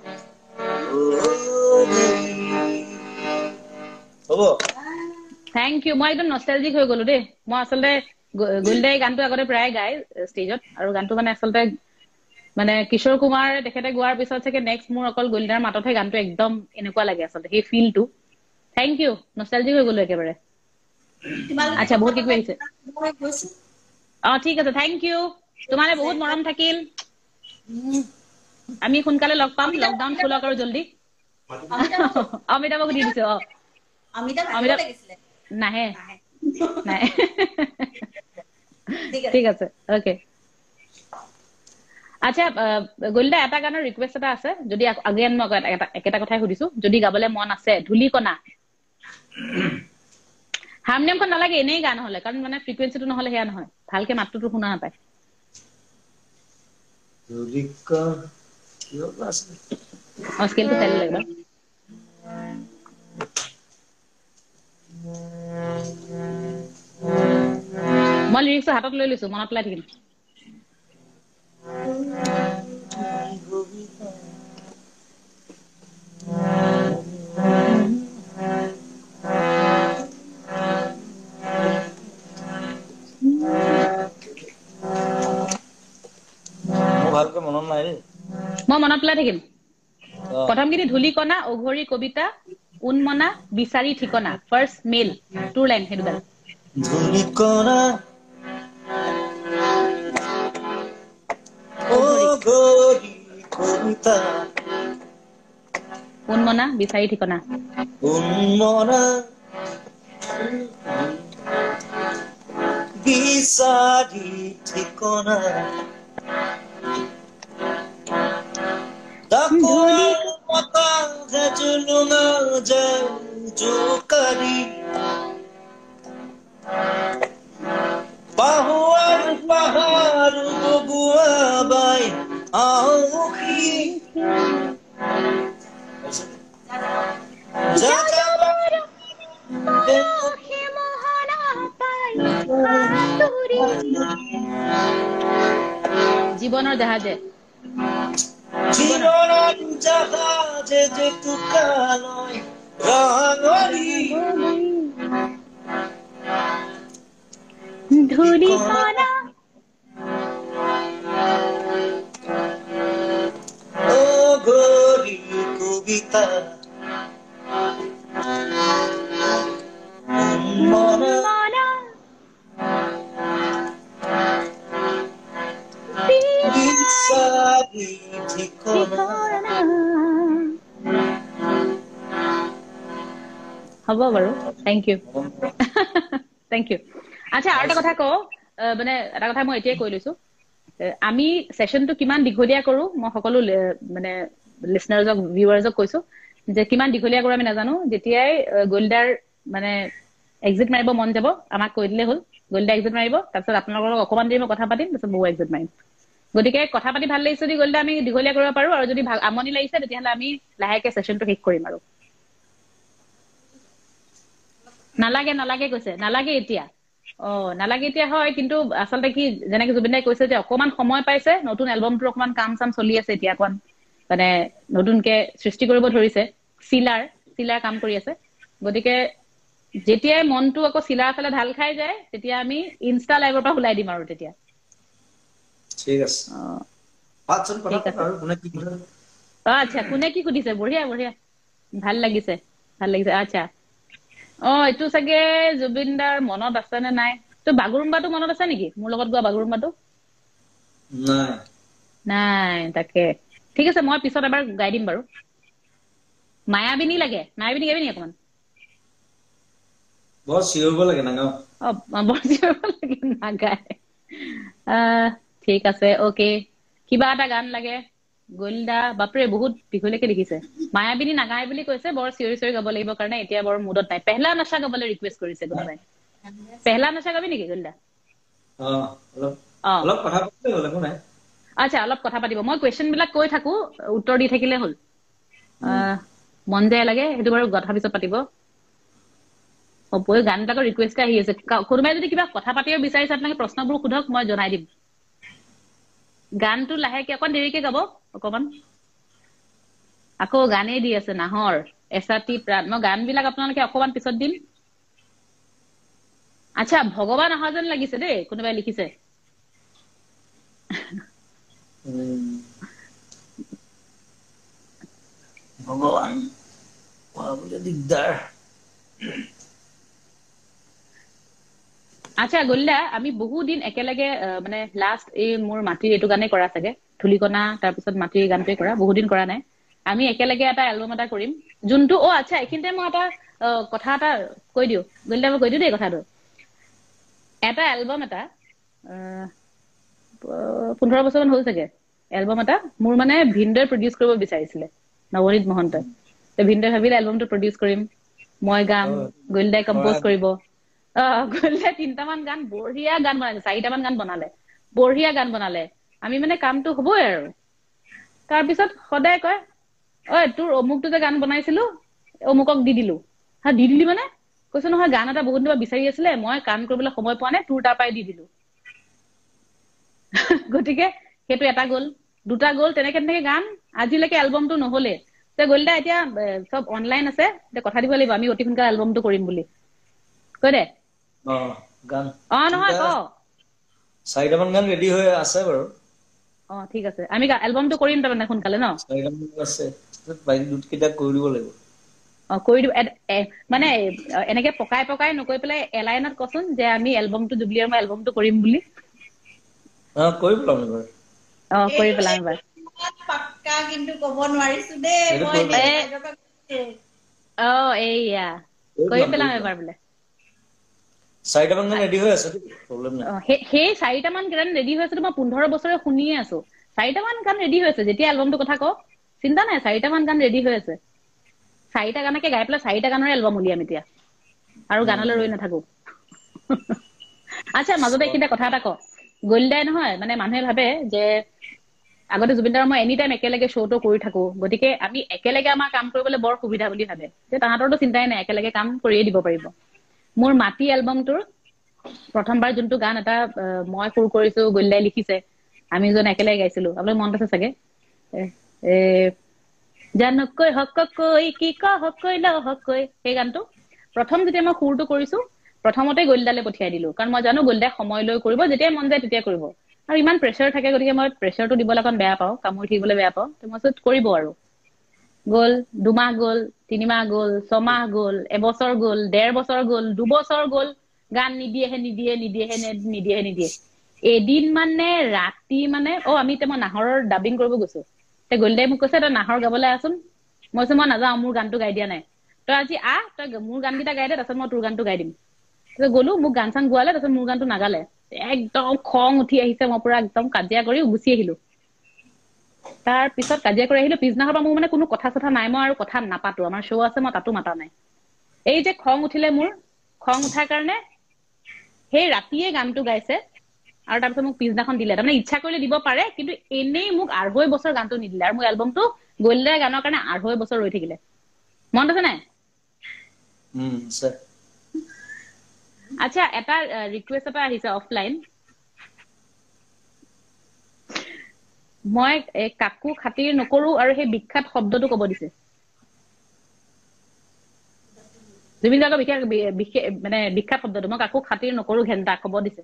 থ্যাংক ইউ মই একদম নষ্টালজিক হৈ গলো দেই মই আসলে গুলদাই গানটো আগতে প্ৰায় গাই ষ্টেজত আৰু গানটো মানে আসলে মানে কিশোৰ কুমাৰ তেখেতে গোৱাৰ পিছত থেকে নেক্সট মোৰ অকল গুলদাৰ মাততহে গানটো একদম এনেকুৱা লাগে আসলে সেই ফিলটো থ্যাংক ইউ নষ্টালজিক হৈ গলো একেবাৰে আচ্ছা বহুত কিবা আহিছে অ ঠিক আছে থ্যাংক ইউ তোমালে বহুত মৰম থাকিল আমি সোনকালে লগ পাম লকডাউন খুলক আৰু জলদি অমিতাভক দি দিছো অ অমিতাভ অমিতাভ লাগিছিলে নাহে নাই ঠিক আছে ওকে আচ্ছা গলদা এটা গানৰ ৰিকুৱেষ্ট এটা আছে যদি আগেন মই এটা একেটা কথাই সুধিছো যদি গাবলে মন আছে ধুলিকণা হাৰমনিয়ামখন নালাগে এনেই গান হলে কাৰণ মানে ফ্ৰিকুৱেন্সিটো নহলে হেয়া নহয় ভালকে মাতটোতো শুনা নাপায় ধুলিকণ কিয় আছে অ স্কেলটো চাই লাগিব মই লিৰিক্সটো হাতত লৈ লৈছো মনত পেলাই থাকিম ভালকে মনত নাই দেই মই মনত পেলাই থাকিম অ প্ৰথমখিনি ধূলিকণা অঘৰী কবিতা উন্মনা বিচাৰি ঠিকনা ফাৰ্ষ্ট মেল টু লাইন হেতু গাল ধূলিকণা অঘৰী অঘৰী কবিতা উন্মনা বিচাৰি ঠিকনা উন্মনা বিচাৰি ঠিকনা ধূলি Dakuan mata jajulunga jukari Bahuan baharu buabai auhi Jajabara পৰহি মোহনা পাই সাতুৰি জীৱনৰ জাহাজে Jironan jahaje je tukanoi rangori ধূলিকণা Ogori kubita Mona মনা bisa ditikona হ'ব বাৰু থেংক ইউ থেংক ইউ আচ্ছা আৰু এটা কথা কওঁ মানে এটা কথা মই এতিয়াই কৈ লৈছো আমি সেশনটো কিমান দীঘলীয়া কৰো মই সকলো মানে লিসনাৰজক ভিউৱাৰজক কৈছো যে কিমান দীঘলীয়া কৰো আমি নাজানো যেতিয়াই গোল্ডাৰ মানে এক্সিট মাৰিব মন যাব আমাক কৈ দিলে হ'ল গোল্ডা এক্সিট মাৰিব তাৰপিছত আপোনালোকৰ লগত অকমান দেৰি মই কথা পাতিম তাৰপিছত বহু এক্সিট মাৰিম গতিকে কথা পাতি ভাল লাগিছে যদি গোল্ডা আমি দীঘলীয়া কৰিব পাৰো আৰু যদি আমনি লাগিছে তেতিয়াহ'লে আমি লাহেকে সেশনটো শেষ কৰিম আৰু নালাগে নালাগে কৈছে নালাগে এতিয়া অ নালাগে এতিয়া হয় কিন্তু আচলতে কি যেনেকে জুবিনদাই কৈছে যে অকমান সময় পাইছে নতুন এলবামটোৰ অকমান কাম চাম চলি আছে এতিয়া অকমান মানে নতুনকে সৃষ্টি কৰিব ধৰিছে চিলাৰ চিলাৰ কাম কৰি আছে গতিকে যেতিয়াই মনটো আকৌ চিলাৰ ফালে ঢাল খাই যায় তেতিয়া আমি ইনষ্টা লাইভৰ পৰা ওলাই দিম আৰু তেতিয়া ঠিক আছে অ পাঁচজন কথা ঠিক আছে আৰু কোনে কি কৰে অ আচ্ছা কোনে কি সুধিছে বঢ়িয়া বঢ়িয়া ভাল লাগিছে ভাল লাগিছে আচ্ছা অ এইটো চাগে জুবিনদাৰ মনত আছে নে নাই তো বাগুৰুম্বাটো মনত আছে নেকি মোৰ লগত গোৱা বাগুৰুম্বাটো নাই নাই তাকে ঠিক আছে মই পিছত এবাৰ গাই দিম বাৰু মায়াবিনী লাগে মায়াবিনী গাবি নি অকমান বৰ চিঞৰিব লাগে নাগাও অ বৰ চিঞৰিব লাগে নাগায় আহ ঠিক আছে অকে কিবা এটা গান লাগে গোল্ডা বাপৰে বহুত দীঘলীয়াকে লিখিছে মায়াবিনী নাগাই বুলি কৈছে বৰ চিঞৰি চিঞৰি গাব লাগিব কাৰণে এতিয়া বৰ মুডত নাই পেহলা নচা গাবলৈ ৰিকুৱেষ্ট কৰিছে কোনোবাই পেহলা নচা গাবি নেকি গোল্ডা অ অলপ অ অলপ কথা পাতিলে হ'ল একো নাই আচ্ছা অলপ কথা পাতিব মই কুৱেশ্যন বিলাক কৈ থাকো উত্তৰ দি থাকিলে হ'ল আহ মন যায় লাগে সেইটো বাৰু কথা পিছত পাতিব অপয় গান বিলাকৰ ৰিকুৱেষ্ট আহি আছে কোনোবাই যদি কিবা কথা পাতিব বিচাৰিছে আপোনালোকে প্ৰশ্নবোৰ সোধক মই জনাই দিম গানটো লাহেকে অকণ দেৰিকে গাব অকমান আকৌ গানেই দি আছে নাহৰ এছাতি প্ৰাণ মই গান বিলাক আপোনালোকে অকমান পিছত দিম আচ্ছা ভগৱান অহা যেন লাগিছে দেই কোনোবাই লিখিছে ভগৱান পাবলৈ দিগদাৰ আচ্ছা গোল্ডা আমি বহু দিন একেলগে মানে লাষ্ট এই মোৰ মাটিৰ এইটো গানে কৰা চাগে ধুলিকণা তাৰপিছত মাটিৰ গানটোৱে কৰা বহু দিন কৰা নাই আমি একেলগে এটা এলবাম এটা কৰিম যোনটো অ আচ্ছা এইখিনিতে মই এটা কথা এটা কৈ দিওঁ গোল্ডা মই কৈ দিওঁ দেই কথাটো এটা এলবাম এটা পোন্ধৰ বছৰ মান হ'ল চাগে এলবাম এটা মোৰ মানে ভিন্দই প্ৰডিউচ কৰিব বিচাৰিছিলে নৱনীত মহন্তই তে ভিন্দই ভাবিলে এলবামটো প্ৰডিউচ কৰিম মই গাম গোল্ডাই কম্প'জ কৰিব গ'লে তিনটামান গান বঢ়িয়া গান বনালে, চাৰিটামান গান বনালে, বঢ়িয়া গান বনালে। আমি মানে কামটো হ'বই আৰু। তাৰপিছত সদায় কয়, ঐ তোৰ অমুকটো যে গান বনাইছিলো অমুকক দি দিলো। হা দি দিলি মানে? কৈছো নহয় গান এটা বহুত দিন বিচাৰি আছিলে, মই কাম কৰিবলৈ সময় পোৱা নাই, তোৰ তাৰ পৰাই দি দিলো। গতিকে সেইটো এটা গ'ল, দুটা গ'ল, তেনেকে তেনেকে গান আজিলৈকে এলবামটো নহলে। তে গ'লদা এতিয়া চব অনলাইন আছে, এতিয়া কথা দিব লাগিব আমি অতি সোনকালে এলবামটো কৰিম বুলি। কৈ দে। অ গান অ নহয় তিনিটা ক। চাৰিটামান গান ৰেডি হৈ আছে বাৰু। অ ঠিক আছে, আমি এলবামটো কৰিম তাৰমানে সোনকালে ন? চাৰিটামান আছে, বাকী দুট কেইটা কৰি দিব লাগিব। অ কৰি দিব, মানে এনেকে পকাই পকাই নকৈ পেলাই এলাইনত কচোন যে আমি এলবামটো জুবলি আৰু মই এলবামটো কৰিম বুলি। অ কৰি পেলাম এইবাৰ। অ কৰি এইটো পেলাম এবাৰ। এইটো পাক্কা কিন্তু ক'ব নোৱাৰিছো দেই, এইটো মই কৰি এ পেলাম চাইডৰ পৰা কৈছো। অ এইয়া কৰি পেলাম এবাৰ বোলে। চাৰিটামান গান ৰেডি হৈ আছে, প্ৰব্লেম নাই। অ সেই সেই চাৰিটামান গান ৰেডি হৈ আছে, মই পোন্ধৰ বছৰে শুনিয়ে আছো। চাৰিটামান গান ৰেডি হৈ আছে, যেতিয়া এলবামটোৰ কথা কওঁ চিন্তা নাই, চাৰিটামান গান ৰেডি হৈ আছে। চাৰিটা গানকে গাই পেলাই চাৰিটা গানৰে এলবাম উলিয়াম এতিয়া, আৰু গানলৈ ৰৈ নাথাকো। আচ্ছা মাজতে এইখিনিতে কথা এটা ক, গলিদাই নহয় মানে মানুহে ভাবে যে আগতে জুবিনদাৰ মই এনি টাইম একেলগে শ্ব'টো কৰি থাকো, গতিকে আমি একেলগে আমাৰ কাম কৰিবলৈ বৰ সুবিধা বুলি ভাবে। যে তাহাঁতৰতো চিন্তাই নাই, একেলগে কাম কৰিয়ে দিব পাৰিব। মোৰ মাটি এলবামটোৰ প্ৰথমবাৰ যোনটো গান এটা মই সুৰ কৰিছো, গলিদাই লিখিছে, আমি দুজন একেলগে গাইছিলো, আপোনালোকৰ মনত আছে চাগে? এ এ জানকৈ হককৈ কি কহকৈ লহকৈ, সেই গানটো প্ৰথম যেতিয়া মই সুৰটো কৰিছো, প্ৰথমতে গলিদালৈ পঠিয়াই দিলো, কাৰণ মই জানো গলিদাই সময় লৈ কৰিব, যেতিয়াই মন যায় তেতিয়াই কৰিব। আৰু ইমান প্ৰেছাৰ থাকে, গতিকে মই প্ৰেছাৰটো দিবলৈ অকণ বেয়া পাওঁ, কামুৰি থাকিবলৈ বেয়া পাওঁ। মই কৈছো কৰিব আৰু। গ'ল দুমাহ গ'ল, তিনিমাহ গ'ল, ছমাহ গ'ল, এবছৰ গ'ল, ডেৰ বছৰ গ'ল, দুবছৰ গ'ল, গান নিদিয়েহে নিদিয়ে নিদিয়েহে নিদিয়েহে নিদিয়ে। এদিন মানে ৰাতি মানে অ আমি এতিয়া মই নাহৰৰ ডাবিং কৰিব গৈছো। তে গলিদাই মোক কৈছে তই নাহৰ গাবলৈ আছোন। মই কৈছো মই নাযাওঁ, মোৰ গানটো গাই দিয়া নাই। তই আজি আহ, তই মোৰ গানকেইটা গাই দে, তাৰপিছত মই তোৰ গানটো গাই দিম। তাৰপিছত গ'লো, মোক গান চান গোৱালে, তাৰপিছত মোৰ গানটো নাগালে। একদম খং উঠি আহিছে, মই পুৰা একদম কাজিয়া কৰি গুচি আহিলো। তাৰ পিছত কাজিয়া কৰি আহিলো, পিছদিনাখনৰ পৰা মোৰ মানে কোনো কথা চথা নাই, মই আৰু কথা নাপাতো, আমাৰ শ্ব' আছে মই তাতো মাতা নাই। এই যে খং উঠিলে মোৰ, খং উঠাৰ কাৰণে সেই ৰাতিয়ে গানটো গাইছে, আৰু তাৰপিছত মোক পিছদিনাখন দিলে। তাৰমানে ইচ্ছা কৰিলে দিব পাৰে, কিন্তু এনেই মোক আঢ়ৈ বছৰ গানটো নিদিলে, আৰু মোৰ এলবামটো গলিদাৰ গানৰ কাৰণে আঢ়ৈ বছৰ ৰৈ থাকিলে। মনত আছে নাই? উম আছে। আচ্ছা এটা ৰিকুৱেষ্ট এটা আহিছে অফলাইন। মই কাকো খাতিৰ নকৰো আৰু সেই বিখ্যাত শব্দটো কব দিছে। জুবিন গাৰ্গৰ বিশেষ বিশেষ মানে বিখ্যাত শব্দটো, মই কাকো খাতিৰ নকৰো ঘেন্টা, কব দিছে।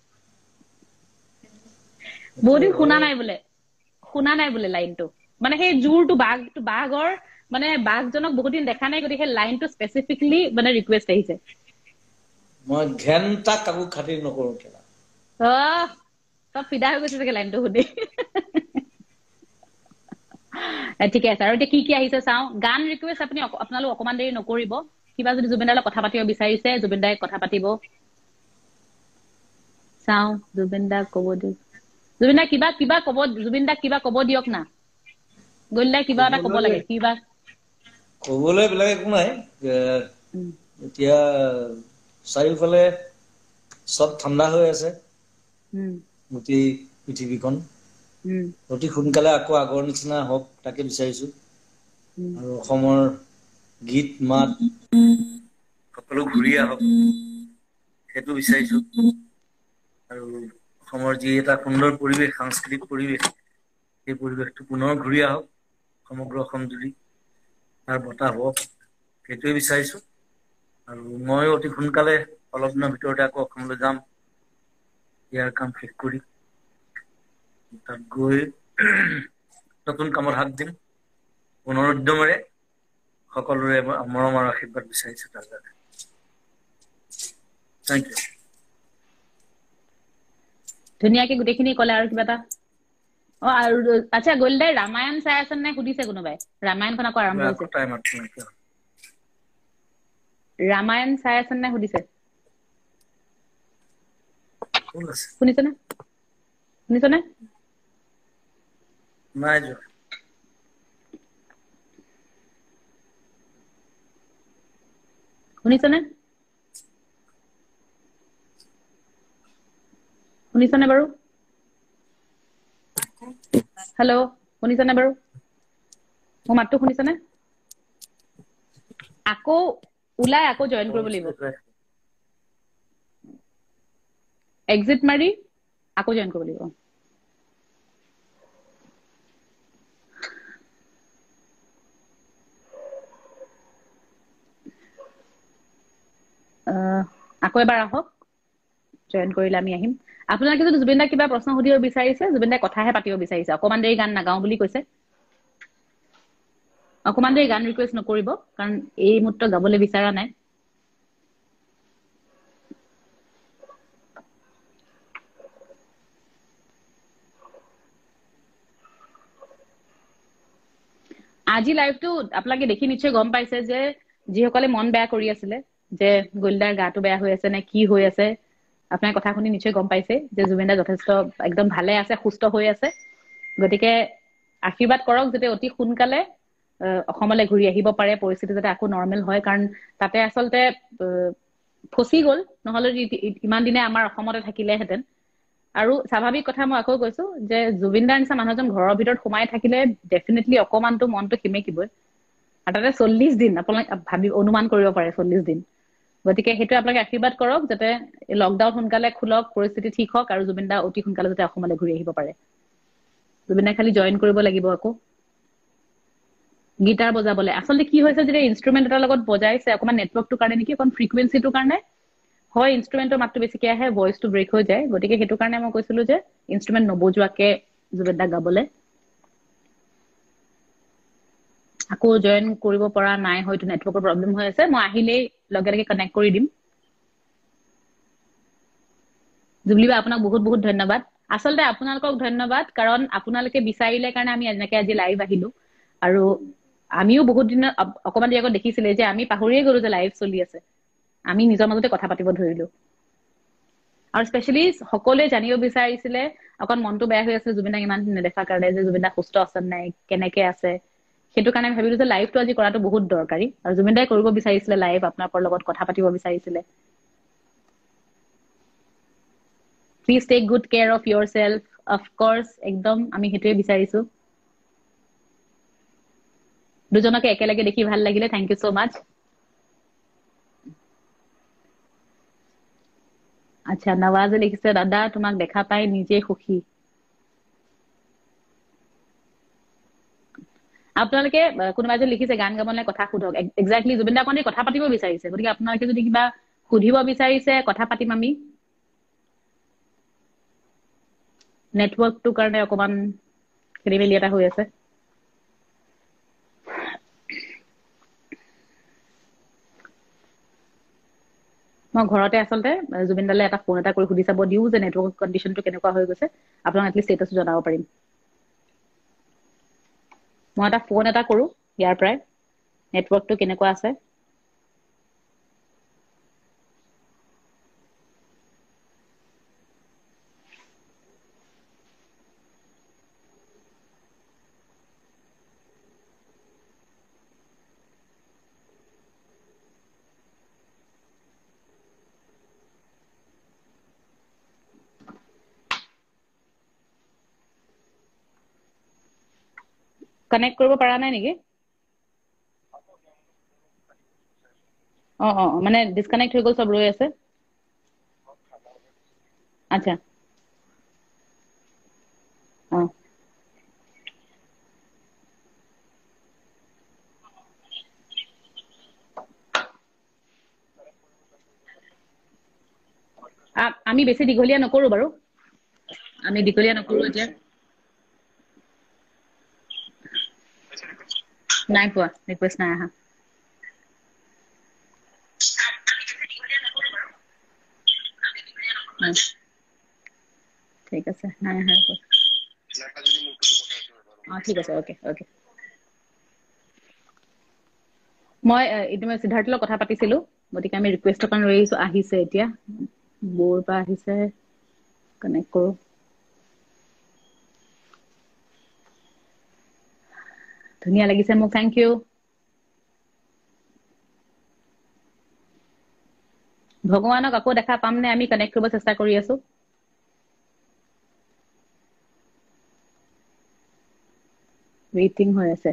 এইটো বহুত দিন শুনা হয়। নাই বোলে, শুনা নাই বোলে লাইনটো। মানে সেই জোৰটো বাঘ বাঘৰ মানে বাঘজনক বহুত দিন দেখা নাই, গতিকে সেই লাইনটো স্পেচিফিকলি মানে ৰিকুৱেষ্ট আহিছে। মই ঘেন্টা কাকো খাতিৰ নকৰো কেলা। অহ চব ফিদা হৈ গৈছে চাগে লাইনটো শুনি। ঠিকে আছে, আৰু এতিয়া কি কি আহিছে চাওঁ। গান ৰিকুৱেষ্ট আপুনি আপোনালোক অকমান দেৰি নকৰিব, কিবা যদি জুবিনদাৰ লগত কথা পাতিব বিচাৰিছে, জুবিন দাই কথা পাতিব। চাওঁ জুবিন দাক কব দিয়ক, জুবিন দাই কিবা কিবা কব, জুবিন দাক কিবা কব দিয়ক না। গলিদাই কিবা এটা কব কবলৈ লাগে, কিবা কবলৈ বেলেগ একো নাই। এ উম এতিয়া চাৰিওফালে চব ঠাণ্ডা হৈ আছে। উম গোটেই পৃথিৱীখন উম অতি সোনকালে আকৌ আগৰ নিচিনা হওক, তাকে বিচাৰিছো। উম আৰু অসমৰ গীত মাত সকলো ঘূৰি আহক, সেইটো বিচাৰিছো। আৰু অসমৰ যি এটা সুন্দৰ পৰিৱেশ, সাংস্কৃতিক পৰিৱেশ, সেই পৰিৱেশটো পুনৰ ঘূৰি আহক সমগ্ৰ অসম জুৰি, তাৰ বতাহ বক, সেইটোৱে বিচাৰিছো। আৰু মই অতি সোনকালে অলপ দিনৰ ভিতৰতে আকৌ অসমলৈ যাম। ইয়াৰ কাম শেষ কৰি তাত গৈ নতুন কামত হাত দিম। পুনৰ উদ্যমেৰে সকলোৰে মৰম আৰু আশীৰ্বাদ বিচাৰিছো তাৰ কাৰণে। Thank you. ধুনীয়াকে গোটেইখিনি কলে, আৰু কিবা এটা অ আৰু আচ্ছা গলিদাই ৰামায়ণ চাই আছে নে সুধিছে কোনোবাই? ৰামায়ণখন আকৌ আৰম্ভ হৈছে। টাইমত নাইকিয়া ৰামায়ণ চাই আছে নে সুধিছে? কোন আছে? শুনিছনে শুনিছনে? নাই যোৱা। শুনিছনে? শুনিছনে বাৰু? হেল্ল' শুনিছনে বাৰু? মোৰ মাতটো শুনিছনে? আকৌ ওলাই আকৌ জয়েন কৰিব লাগিব। এক্সিট মাৰি আকৌ জয়েন কৰিব লাগিব। আকৌ এবাৰ আহক, জয়েন কৰিলে আমি আহিম। আপোনালোকে যদি জুবিন দাক কিবা প্ৰশ্ন সুধিব বিচাৰিছে, জুবিন দাই কথাহে পাতিব বিচাৰিছে, অকমান দেৰি গান নাগাওঁ বুলি কৈছে। অকমান দেৰি গান ৰিকুৱেষ্ট নকৰিব, কাৰণ এই মুহূৰ্তত গাবলৈ বিচৰা নাই। আজি লাইভটো আপোনালোকে দেখি নিশ্চয় গম পাইছে যে যিসকলে মন বেয়া কৰি আছিলে যে গোলদাৰ গাটো বেয়া হৈ আছে নে কি হৈ আছে, আপোনাৰ কথা শুনি নিশ্চয় গম পাইছে যে জুবিন দা যথেষ্ট একদম ভালে আছে, সুস্থ হৈ আছে। গতিকে আশীৰ্বাদ কৰক যাতে অতি সোনকালে অসমলৈ ঘূৰি আহিব পাৰে, পৰিস্থিতি যাতে আকৌ নৰ্মেল হয়, কাৰণ তাতে আচলতে ফচি গ'ল, নহ'লে ইমান দিনে আমাৰ অসমতে থাকিলেহেঁতেন। আৰু স্বাভাৱিক কথা মই আকৌ কৈছো যে জুবিন দাৰ নিচিনা মানুহজন ঘৰৰ ভিতৰত সোমাই থাকিলে ডেফিনেটলি অকমানতো মনটো সিমেকিবই। আৰু তাতে চল্লিশ দিন আপোনালোকে ভাবি অনুমান কৰিব পাৰে চল্লিশ দিন। গতিকে সেইটো আপোনালোকে আশীৰ্বাদ কৰক যাতে লকডাউন সোনকালে খোলক, পৰিস্থিতি ঠিক হওক আৰু জুবিন দা অতি সোনকালে যাতে অসমলৈ ঘূৰি আহিব পাৰে। জুবিন দাই খালি জইন কৰিব লাগিব আকৌ গিটাৰ বজাবলে। আচলতে কি হৈছে যেতিয়া ইনষ্ট্ৰুমেণ্ট এটাৰ লগত বজাইছে, অকমান নেটৱৰ্কটোৰ কাৰণে নেকি, অকমান ফ্ৰিকুৱেঞ্চিটোৰ কাৰণে হয়, ইনষ্ট্ৰুমেণ্টৰ মাতটো বেছিকে আহে, ভইচটো ব্ৰেক হৈ যায়। গতিকে সেইটো কাৰণে মই কৈছিলো যে ইনষ্ট্ৰুমেণ্ট নবজোৱাকে জুবিন দাক গাবলে। আকৌ জইন কৰিব পৰা নাই, হয়তো নেটৱৰ্কৰ প্ৰব্লেম হৈ আছে। মই আহিলেই লগে লগে কানেক্ট কৰি দিম। জুবলি বা আপোনাক বহুত বহুত ধন্যবাদ। আচলতে আপোনালোকক ধন্যবাদ, কাৰণ আপোনালোকে বিচাৰিলে কাৰণে আমি এনেকে আজি লাইভ আহিলো। আৰু আমিও বহুত দিনত অকমান দেৰি আগত দেখিছিলে যে আমি পাহৰিয়ে গলো যে লাইভ চলি আছে। আমি নিজৰ মাজতে কথা পাতিব ধৰিলো। আৰু স্পেচিয়েলি সকলোৱে জানিব বিচাৰিছিলে, অকণ মনটো বেয়া হৈ আছিলে জুবিন দাক ইমান দিন নেদেখাৰ কাৰণে, যে জুবিন দা সুস্থ আছে নাই, কেনেকে আছে। সেইটো কাৰণে আমি ভাবিলো যে লাইভটো আজি কৰাটো বহুত দৰকাৰী। আৰু জুবিন দাই কৰিব বিচাৰিছিলে লাইভ, আপোনালোকৰ লগত কথা পাতিব বিচাৰিছিলে। Please take good care of yourself. Of course, একদম আমি সেইটোৱে বিচাৰিছো। দুজনকে একেলগে দেখি ভাল লাগিলে, থেংক ইউ ছ' মাচ। আচ্ছা, নৱাজে লিখিছে, দাদা তোমাক দেখা পাই নিজে সুখী। আপোনালোকে কোনোবা যদি লিখিছে গান গাব নে কথা সোধক, একজেক্টলি জুবিন দা অকণ কথা পাতিব বিচাৰিছে। গতিকে আপোনালোকে যদি কিবা সুধিব বিচাৰিছে, কথা পাতিম আমি। নেটৱৰ্কটোৰ কাৰণে অকমান খেলি মেলি এটা হৈ আছে। মই ঘৰতে আচলতে জুবিন দালে এটা ফোন এটা কৰি সুধি চাব দিও যে নেটৱৰ্ক কণ্ডিশ্যনটো কেনেকুৱা হৈ গৈছে, আপোনাক এটলিষ্ট ষ্টেটাছটো জনাব পাৰিম। মই এটা ফোন এটা কৰো ইয়াৰ পৰাই, নেটৱৰ্কটো কেনেকুৱা আছে। কানেক্ট কৰিব পৰা নাই নেকি? অ অ মানে ডিছকানেক্ট হৈ গ'ল, চব ৰৈ আছে। আচ্ছা, অ আমি বেছি দীঘলীয়া নকৰো বাৰু, আমি দীঘলীয়া নকৰো এতিয়া। নাই পোৱা, ৰিকুৱেষ্ট নাই আহা। ঠিক আছে, নাই আহা। অ ঠিক আছে, অকে অকে। মই ইতিমধ্যে সিদ্ধাৰ্থৰ লগত কথা পাতিছিলো, গতিকে আমি ৰিকুৱেষ্টৰ কাৰণে ৰৈ আহিছো। আহিছে এতিয়া, বৌৰ পৰা আহিছে, কানেক্ট কৰো। ধুনীয়া লাগিছে মোক, থেংক ইউ। ভগৱানক আকৌ দেখা পাম নে, আমি কানেক্ট কৰিব চেষ্টা কৰি আছো। ৱেইটিং হৈ আছে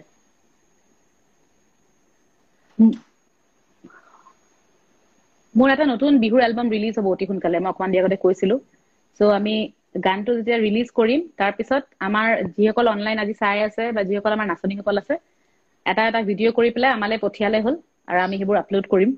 মোৰ এটা নতুন বিহুৰ এলবাম ৰিলিজ হ'ব অতি সোনকালে মই অকমান দিয়াগতে কৈছিলো সো আমি গানটো যেতিয়া ৰিলিজ কৰিম তাৰ পিছত আমাৰ যিসকল অনলাইন আজি চাই আছে বা যিসকল আমাৰ নাচনীসকল আছে এটা এটা ভিডিঅ' কৰি পেলাই আমালৈ পঠিয়ালে হ'ল আৰু আমি সেইবোৰ আপলোড কৰিম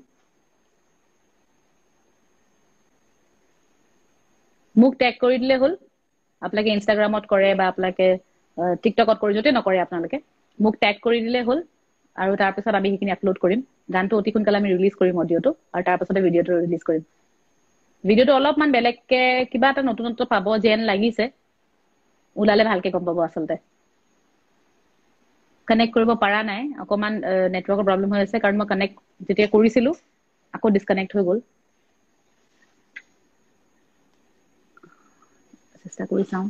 মোক টেগ কৰি দিলে হ'ল আপোনালোকে ইনষ্টাগ্ৰামত কৰে বা আপোনালোকে টিকটকত কৰি যতে নকৰে আপোনালোকে মোক টেগ কৰি দিলে হ'ল আৰু তাৰ পিছত আমি সেইখিনি আপলোড কৰিম গানটো অতি সোনকালে আমি ৰিলিজ কৰিম অডিঅ'টো আৰু তাৰ পিছতে ভিডিঅ'টো ৰিলিজ কৰিম ভিডিঅ'টো অলপমান বেলেগকে কিবা এটা নতুনত্ব পাব যেন লাগিছে ওলালে ভালকে গম পাব আচলতে কানেক্ট কৰিব পৰা নাই অকমান নেটৱৰ্কৰ প্ৰব্লেম হৈ আছে কাৰণ মই কানেক্ট যেতিয়া কৰিছিলো আকৌ ডিসকানেক্ট হৈ গ'ল চেষ্টা কৰি চাওঁ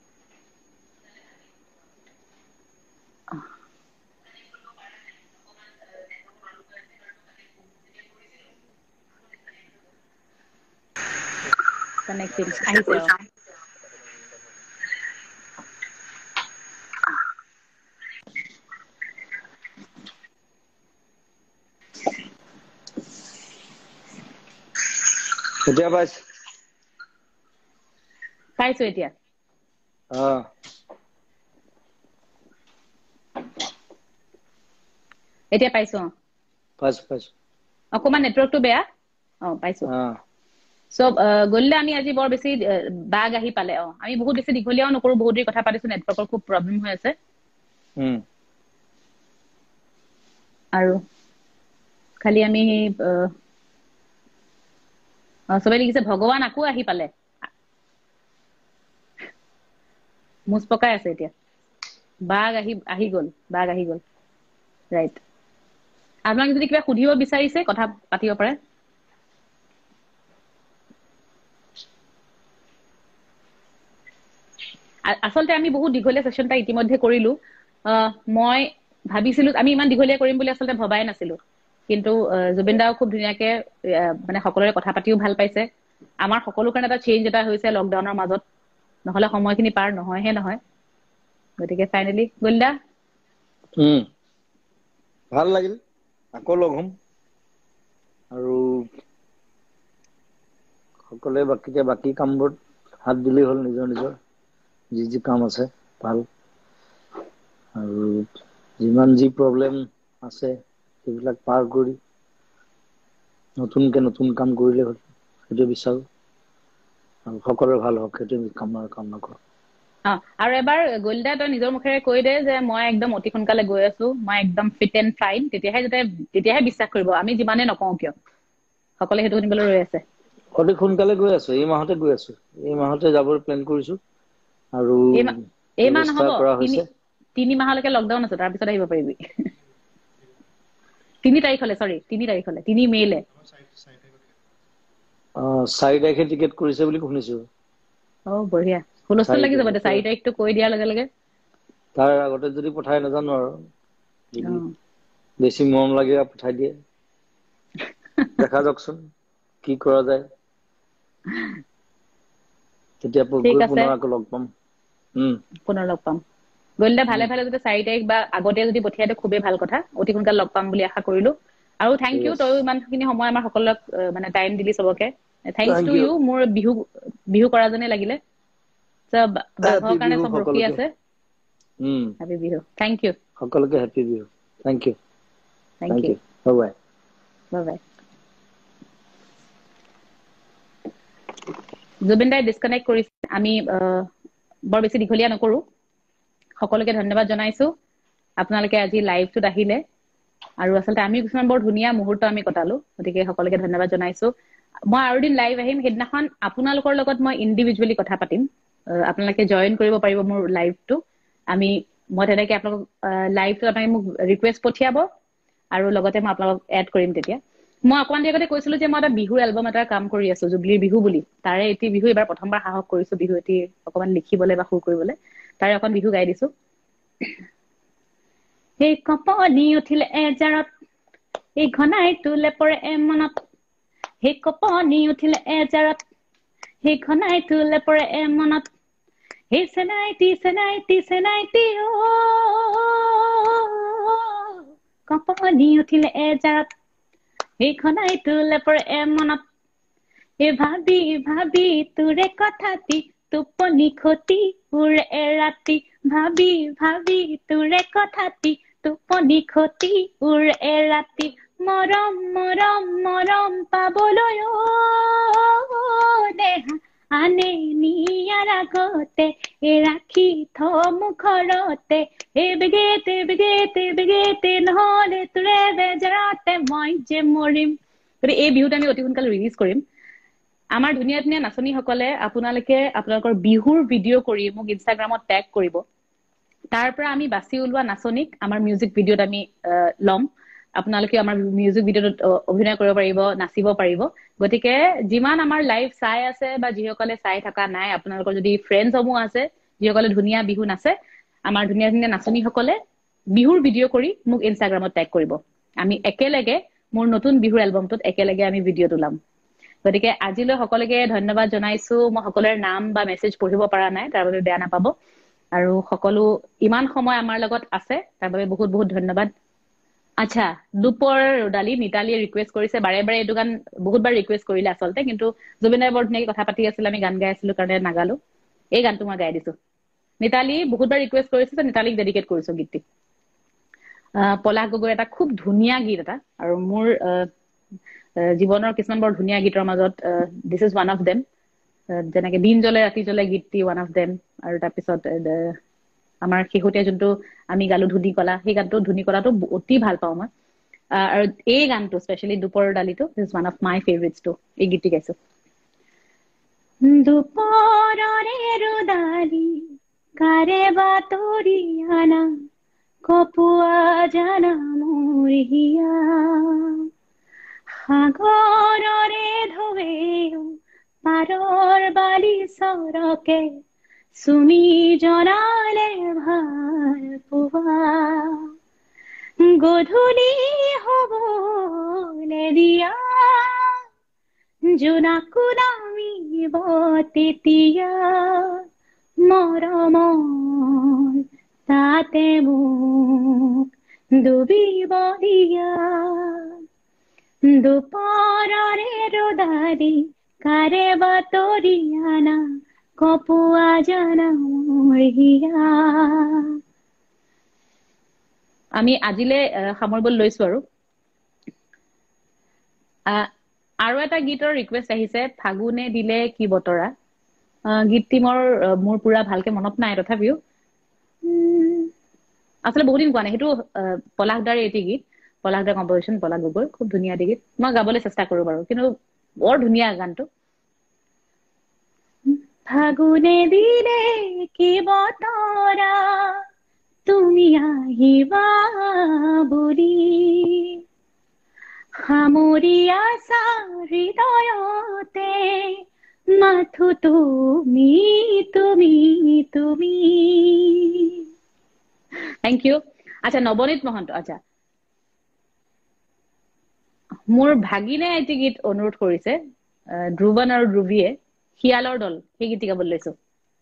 কানেক্টিং আহিছে এতিয়া পাইছ পাইছো এতিয়া অ এতিয়া পাইছো পাইছ পাইছ অকমান নেটৱৰ্কটো বেয়া অ পাইছো অ সব গল্লে আমি আজি বৰ বেছি বাগ আহি পালে অ আমি বহুত বেছি দীঘলীয়াও নকৰো বহুত দেৰি কথা পাতিছো নেটৱৰ্কৰ খুব প্ৰবলেম হৈ আছে হুম আৰু খালি আমি সবে লিখিছে ভগৱান আকৌ আহি পালে মুছ পকাই আছে এতিয়া বাঘ আহি আহি গল বাঘ আহি গল ৰাইট আপোনালোকে যদি কিবা সুধিব বিচাৰিছে কথা পাতিব পাৰে আচলতে আমি বহুত দীঘলীয়া সেশনটা ইতিমধ্যে কৰিলো মই ভাবিছিলো আমি ইমান দীঘলীয়া কৰিম বুলি আচলতে ভবাই নাছিলো কিন্তু জুবিন দাও খুব ধুনীয়াকে মানে সকলোৰে কথা পাতিও ভাল পাইছে আমাৰ সকলো কাৰণে এটা চেঞ্জ এটা হৈছে লকডাউনৰ মাজত নহলে সময়খিনি পাৰ নহয় হে নহয় গতিকে ফাইনালি গল্লা হুম ভাল লাগিল আকৌ লগ হম আৰু সকলোৱে বাকিকে বাকি কামবোৰ হাত দিলেই হ'ল নিজৰ নিজৰ যি যি কাম আছে ভাল আৰু যিমান যি প্ৰব্লেম আছে সেইবিলাক পাৰ কৰি নতুনকে নতুন কাম কৰিলে হ'ল সেইটো বিচাৰো আৰু সকলোৰে ভাল হওক সেইটো কামনা কামনা কৰোঁ অ আৰু এবাৰ গল্লা তই নিজৰ মুখেৰে কৈ দে যে মই একদম অতি সোনকালে গৈ আছো মই একদম ফিট এণ্ড ফাইন তেতিয়াহে যাতে তেতিয়াহে বিশ্বাস কৰিব আমি যিমানে নকওঁ কিয় সকলোৱে সেইটো শুনিবলৈ ৰৈ আছে অতি সোনকালে গৈ আছো এই মাহতে গৈ আছো এই মাহতে যাবৰ প্ল্যান কৰিছো আৰু এই এই মাহ ব্যৱস্থা নহব কৰা তিনি হৈছে তিনি মাহলৈকে লকডাউন আছে তাৰ পিছত আহিব পাৰিবি তিনি তাৰিখলে সৰি তিনি তাৰিখলে তিনি মেলে অ চাৰি তাৰিখে টিকেট কৰিছে বুলি শুনিছো অ বঢ়িয়া হুলস্থুল চাৰি লাগি যাব দে তাৰিখে চাৰি তাৰিখটো কৈ দিয়াৰ লগে লগে তাৰ আগতে যদি পঠাই নাজানো আৰু অ যদি বেছি মৰম লাগে পঠাই দিয়ে দেখা যাওকচোন কি কৰা যায় তেতিয়া ঠিক গৈ আছে পুনৰ আকৌ লগ পাম উম পুনৰ লগ পাম গল্লা ভালে উম ভালে যদি চাৰি তাৰিখ বা আগতে যদি পঠিয়াই দিয়ে খুবেই ভাল কথা অতি সোনকালে লগ পাম বুলি আশা কৰিলো আৰু থেংক ঠিক ইউ আছে তই ইমানখিনি সময় আমাৰ সকলক মানে টাইম দিলি চবকে থেংকস টু ইউ মোৰ বিহু বিহু কৰা জনে লাগিলে সব বাঘৰ হেপী কাৰণে বিহু সব ৰখি সকলোকে আছে um happy Bihu thank you সকলোকে happy Bihu thank you thank you bye bye bye bye Zubeen দাই ডিসকানেক্ট কৰিছে আমি বৰ বেছি দীঘলীয়া নকৰো সকলোকে ধন্যবাদ জনাইছো আপোনালোকে আজি লাইভটোত আহিলে আৰু আচলতে আমি কিছুমান বৰ ধুনীয়া মুহূৰ্ত আমি কটালো গতিকে সকলোকে ধন্যবাদ জনাইছো মই আৰু দিন লাইভ আহিম সেইদিনাখন আপোনালোকৰ লগত মই ইন্ডিভিজুৱেলি কথা পাতিম আপোনালোকে জয়েন কৰিব পাৰিব মোৰ লাইভটো আমি মই তেনেকে আপোনালোক লাইভটো আপুনি মোক ৰিকুৱেষ্ট পঠিয়াব আৰু লগতে মই আপোনালোক এড কৰিম তেতিয়া মই অকমান দেৰি আগতে কৈছিলো যে মই এটা বিহুৰ এলবাম এটা কাম কৰি আছো জুবলিৰ বিহু বুলি তাৰে এটি বিহু এবাৰ প্ৰথমবাৰ সাহস কৰিছো বিহু এটি অকমান লিখিবলৈ বা সুৰ কৰিবলৈ তাৰে অকণ বিহু গাই দিছো এই কপনি উঠিলে এজাৰত এই ঘনাই তোলে পৰে মনত সেই কপনি উঠিলে এজাৰত সেই ঘনাই তোলে পৰে মনত হে চেনাইটি চেনাইটি চেনাইটি অ কপনি উঠিলে এজাত সেইখনাই তোলে পৰে এ মনত এ ভাবি ভাবি তোৰে কথাটি টোপনি খতি উৰে এ ৰাতি ভাবি ভাবি তোৰে কথাটি টোপনি খতি উৰে এ ৰাতি মৰম মৰম মৰম পাবলৈ অ দেহা আনে নিয়াৰ আগতে এ ৰাখি থ মুখৰতে এ বেগেতে বেগেতে বেগেতে নহলে তোৰে বেজাৰতে মই যে মৰিম। গতিকে এই বিহুত আমি অতি সোনকালে ৰিলিজ কৰিম। আমাৰ ধুনীয়া ধুনীয়া নাচনীসকলে আপোনালোকে আপোনালোকৰ বিহুৰ ভিডিঅ' কৰি মোক ইনষ্টাগ্ৰামত টেগ কৰিব। তাৰ পৰা আমি বাছি ওলোৱা নাচনীক আমাৰ মিউজিক ভিডিঅ'ত আমি ল'ম। আপোনালোকে আমাৰ মিউজিক ভিডিঅ'ত অভিনয় কৰিব পাৰিব, নাচিব পাৰিব। গতিকে যিমান আমাৰ লাইভ চাই আছে বা যিসকলে চাই থকা নাই, আপোনালোকৰ যদি ফ্ৰেণ্ডসমূহ আছে যিসকলে ধুনীয়া বিহু নাচে, আমাৰ ধুনীয়া ধুনীয়া নাচনীসকলে বিহুৰ ভিডিঅ' কৰি মোক ইনষ্টাগ্ৰামত টেগ কৰিব। আমি একেলগে মোৰ নতুন বিহুৰ এলবামটোত একেলগে আমি ভিডিঅ'টো ওলাম। গতিকে আজিলৈ সকলোকে ধন্যবাদ জনাইছো। মই সকলোৰে নাম বা মেছেজ পঢ়িব পৰা নাই, তাৰ বাবে বেয়া নাপাব। আৰু সকলো ইমান সময় আমাৰ লগত আছে, তাৰ বাবে বহুত বহুত ধন্যবাদ। আচ্ছা, দুপৰ ৰদালি নিতালীয়ে ৰিকুৱেষ্ট কৰিছে বাৰে বাৰে এইটো গান বহুতবাৰ ৰিকুৱেষ্ট কৰিলে আচলতে, কিন্তু জুবিন দাই বৰ ধুনীয়াকে কথা পাতি আছিল, আমি গান গাই আছিলো কাৰণে নাগালো। এই গানটো মই গাই দিছো। নিতালী বহুতবাৰ ৰিকুৱেষ্ট কৰিছে, তো নিতালীক ডেডিকেট কৰিছো গীতটি। পলাশ গগৈৰ এটা খুব ধুনীয়া গীত এটা, আৰু মোৰ জীৱনৰ কিছুমান বৰ ধুনীয়া গীতৰ মাজত this is one of them. যেনেকে দিন জ্বলে ৰাতি জ্বলে গীতটি ওৱান অফ দেম। আৰু তাৰপিছত আমাৰ শেহতীয়া যোনটো আমি গালো ধুনি কলা, সেই গানটো ধুনি কলাটো অতি ভাল পাওঁ মই। আৰু এই গানটো স্পেচিয়েলি দুপৰ দালিটো ইজ ওৱান অফ মাই ফেভৰেটছটো। এই গীতটি গাইছো। দুপৰৰে ৰদালি কাৰে বাতৰি আনা কপুৱা জানা মোৰ হিয়া সাগৰৰে ঢৌৱেও পাৰৰ বালি চৰকে চুমি জনালে ভাল পোৱা গধূলি হ'বলে দিয়া জোনাকো নামিব তেতিয়া মৰমৰ তাতে মোক ডুবিব দিয়া দুপৰৰে ৰদালি কাৰে বাতৰি আনা কপুৱা জানা মোৰ হিয়া। আমি আজিলে সামৰিবলৈ লৈছো আৰু আৰু এটা গীতৰ ৰিকুৱেষ্ট আহিছে, ফাগুনে দিলে কি বতৰা। গীতটি মোৰ মোৰ পুৰা ভালকে মনত নাই, তথাপিও আচলতে বহুত দিন কোৱা নাই। সেইটো পলাশ দাৰ এটি গীত, পলাশ দাৰ কম্পজিশ্যন, পলাশ গগৈ, খুব ধুনীয়া এটি গীত। মই গাবলৈ চেষ্টা কৰো বাৰু, কিন্তু বৰ ধুনীয়া গানটো। ফাগুনে দিলে কি বতৰা তুমি আহিবা বুলি সামৰি আছা হৃদয়তে মাথো তুমি তুমি তুমি। Thank you. আচ্ছা, নৱনীত মহন্ত। আচ্ছা, মোৰ ভাগিনে এটি গীত অনুৰোধ কৰিছে, ধ্ৰুৱন আৰু ধ্ৰুৱীয়ে, শিয়ালৰ দল, সেই গীতটি গাবলৈ লৈছো।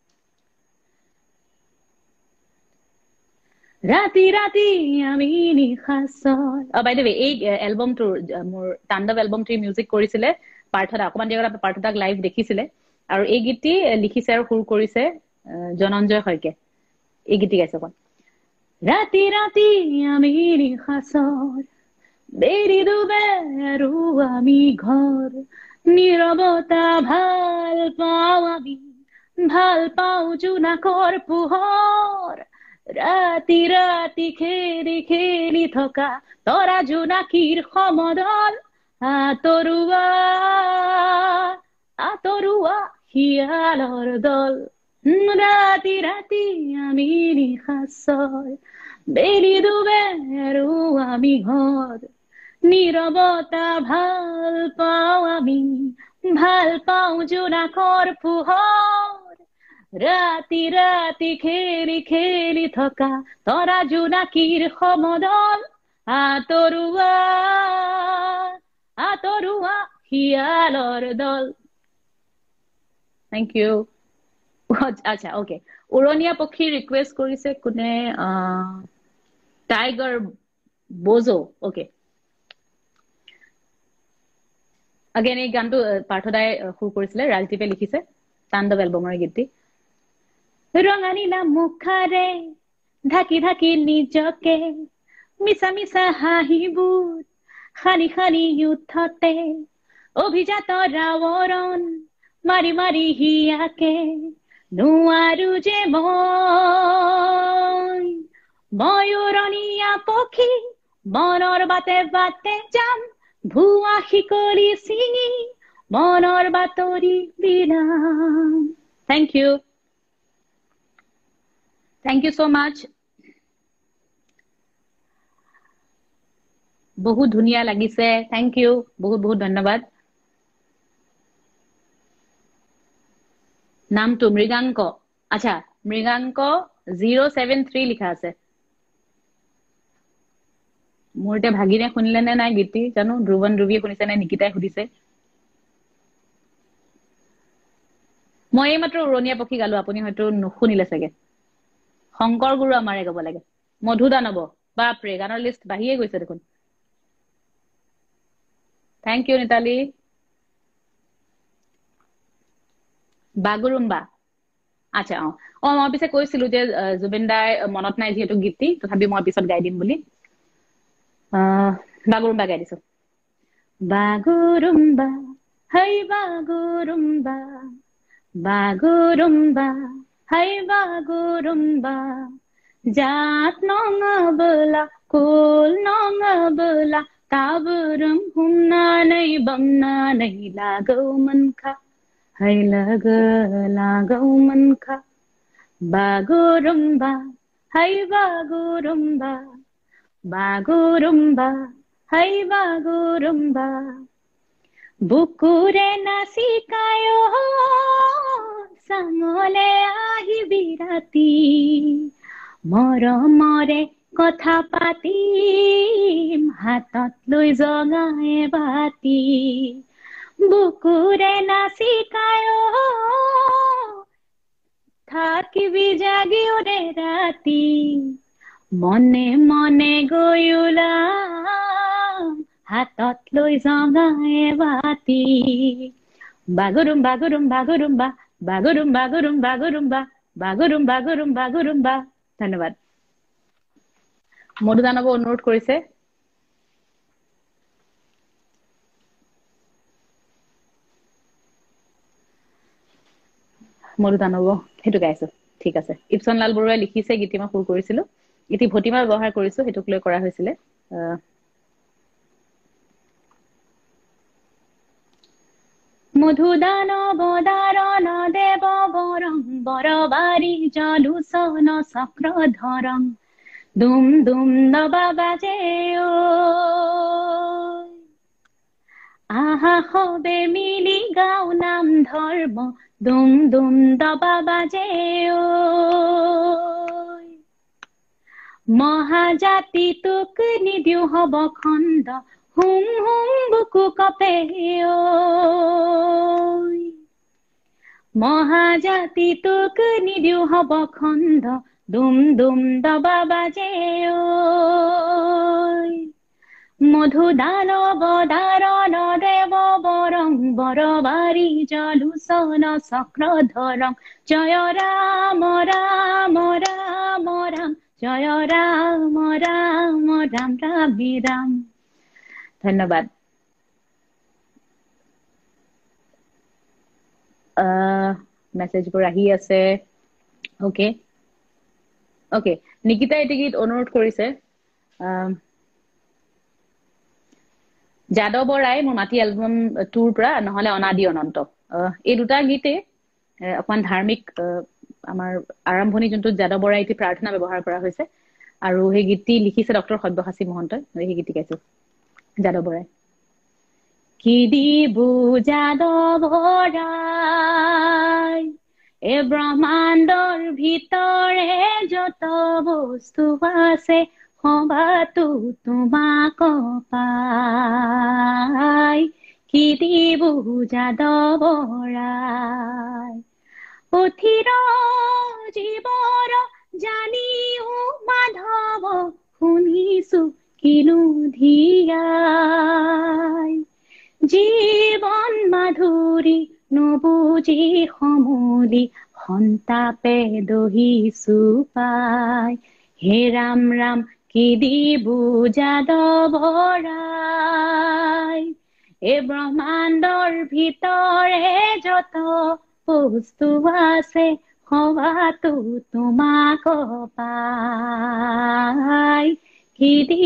ৰাতি ৰাতি আমি নিশাচৰ। অ বাই দ্য ৱে, এই এলবামটোৰ মোৰ তাণ্ডৱ এলবামটোৰ মিউজিক কৰিছিলে পাৰ্থদা। অকমান দেৰি আগত পাৰ্থদাক লাইভ দেখিছিলে। আৰু এই গীতটি লিখিছে আৰু সুৰ কৰিছে জনঞ্জয় শইকীয়াই। এই গীতটি গাইছে অকণ। ৰাতি ৰাতি আমি নিশাচৰ বেৰি ডুবে আৰু আমি ঘৰ নীৰৱতা ভাল পাওঁ আমি ভাল পাওঁ জোনাকৰ পোহৰ ৰাতি ৰাতি খেলি খেলি থকা তৰা জোনাকীৰ সমদল আতৰুৱা আতৰুৱা শিয়ালৰ দল ৰাতি ৰাতি আমি নিশাচৰ বেলি ডুবে আৰু আমি ঘৰ নীৰৱতা ভাল পাওঁ আমি ভাল পাওঁ জোনাকৰ পোহৰ ৰাতি ৰাতি খেলি খেলি থকা তৰা জোনাকীৰ সমদল আতৰুৱা আতৰুৱা শিয়ালৰ দল। Thank you. আচ্ছা ওকে উৰণীয়া পক্ষী ৰিকুৱেষ্ট কৰিছে কোনে টাইগাৰ বোজো ওকে আগেন এই গানটো পাৰ্থদাই সুৰ কৰিছিলে ৰাজদীপে লিখিছে তাণ্ডৱ এলবামৰ গীতটি ৰঙানীলা মুখাৰে ঢাকি ঢাকি নিজকে মিছা মিছা হাঁহিবোৰ খানি খানি উঠতে অভিজাত ৰাৱৰণ মাৰি মাৰি হিয়াকে নোৱাৰো যে মই ময়ূৰণীয়া পক্ষী মনৰ বাটে বাটে যাম ভুৱা শিকলি ছিঙি মনৰ বাতৰি বিলাম thank you thank you so much বহুত ধুনীয়া লাগিছে থেংক ইউ বহুত বহুত ধন্যবাদ নামটো মৃগাঙ্ক আচ্ছা মৃগাঙ্ক জিৰ' ছেভেন থ্ৰী লিখা আছে মোৰ এতিয়া ভাগিনে শুনিলে নে নাই গীতটি জানো ধ্ৰুৱন ধ্ৰুৱীয়ে শুনিছে নে নিকিতাই সুধিছে মই এইমাত্ৰ উৰণীয়া পক্ষী গালো আপুনি হয়তো নুশুনিলে চাগে শংকৰ গুৰু আমাৰে গাব লাগে মধুদানৱ বাপৰে গানৰ লিষ্ট বাঢ়িয়ে গৈছে দেখোন থেংক ইউ নিতালি বাগুৰুম্বা আচ্ছা অ অ মই পিছে কৈছিলো যে জুবিন দাই মনত নাই যিহেতু গীতটি তথাপি মই পিছত গাই দিম বুলি বাগুৰুম্বা গাই দিছো বাগুৰুম্বা হাই বাগুৰুম্বা বাগুৰুম্বা হাই বাগুৰুম্বা জাত নঙবলা কুল নঙবলা ताबुरुम हुम्ना नै बमना नै लागौ मनखा है लग लागौ मनखा बागुरुम्बा है बागुरुम्बा बागुरुम्बा है बागुरुम्बा बुकुरे नासिकायो सामले आही बिराती मरमरे কথা পাতিম হাতত লৈ জগাই বাতি বুকুৰে নাচিকায় থাকিবি জাগি ওৰে ৰাতি মনে মনে গৈ ওলাম হাতত লৈ জগাই বাতি বাগুৰুম বাগুৰুম বাগুৰুম্বা বাগুৰুম বাগুৰুম বাগুৰুম্বা বাগুৰুম বাগুৰুম বাগুৰুম্বা ধন্যবাদ মধুদানৱ অনুৰোধ কৰিছে মধুদানৱ সেইটো গাইছো ঠিক আছে ইপছন লাল বৰুৱাই লিখিছে গীতি মই সুৰ কৰিছিলো ইতি ভটিমা ব্যৱহাৰ কৰিছো হেতুক লৈ কৰা হৈছিলে মধুদানৱ দাৰণ দেৱ বৰং বৰবাৰী জলুচন চক্ৰধৰং দুম দুম দবা বাজে আহা হবে মিলি গাও নাম ধৰ্ম দুম দুম দবা বাজে মহাজাতি তোক নিদিও হব খণ্ড হুম হুম বুকু কপে মহাজাতি তোক নিদিও হব খণ্ড দুম দুম দবা বাজে মধুদানৱ দাৰণ দেৱ বৰং বৰবাৰী জলুচন চক্ৰধৰং জয় ৰাম ৰাম ৰাম ৰাম জয় ৰাম ৰাম ৰাম ৰামী ৰাম ধন্যবাদ মেছেজবোৰ আহি আছে ওকে ওকে নিকিতা এটি গীত অনুৰোধ কৰিছে যাদৱ বৰাই মোৰ মাটি এলবাম টুৰ পৰা নহলে অনাদি অনন্ত এই দুটা গীতে অকমান ধাৰ্মিক আমাৰ আৰম্ভণি যোনটো যাদৱ বৰাই এটি প্ৰাৰ্থনা ব্যৱহাৰ কৰা হৈছে আৰু সেই গীতটি লিখিছে ডক্টৰ সব্যসাচী মহন্তই সেই গীতটি গাইছো যাদৱ বৰাই কি দিবু যাদৱ বৰাই এ ব্ৰহ্মাণ্ডৰ ভিতৰে যত বস্তু আছে সবাতো তোমাক পাই কি দিবু যাদৱ বৰাই পথিৰ জীৱৰ জানিও মাধৱ শুনিছো কিনো ধিয়াই জীৱন মাধুৰী নবুজি সমুলি সন্তাপে দহিছো পাই হে ৰাম ৰাম কি দি বুজাদবৰাই এ ব্ৰহ্মাণ্ডৰ ভিতৰে যত বস্তু আছে সবাতো তোমাক পাই কি দি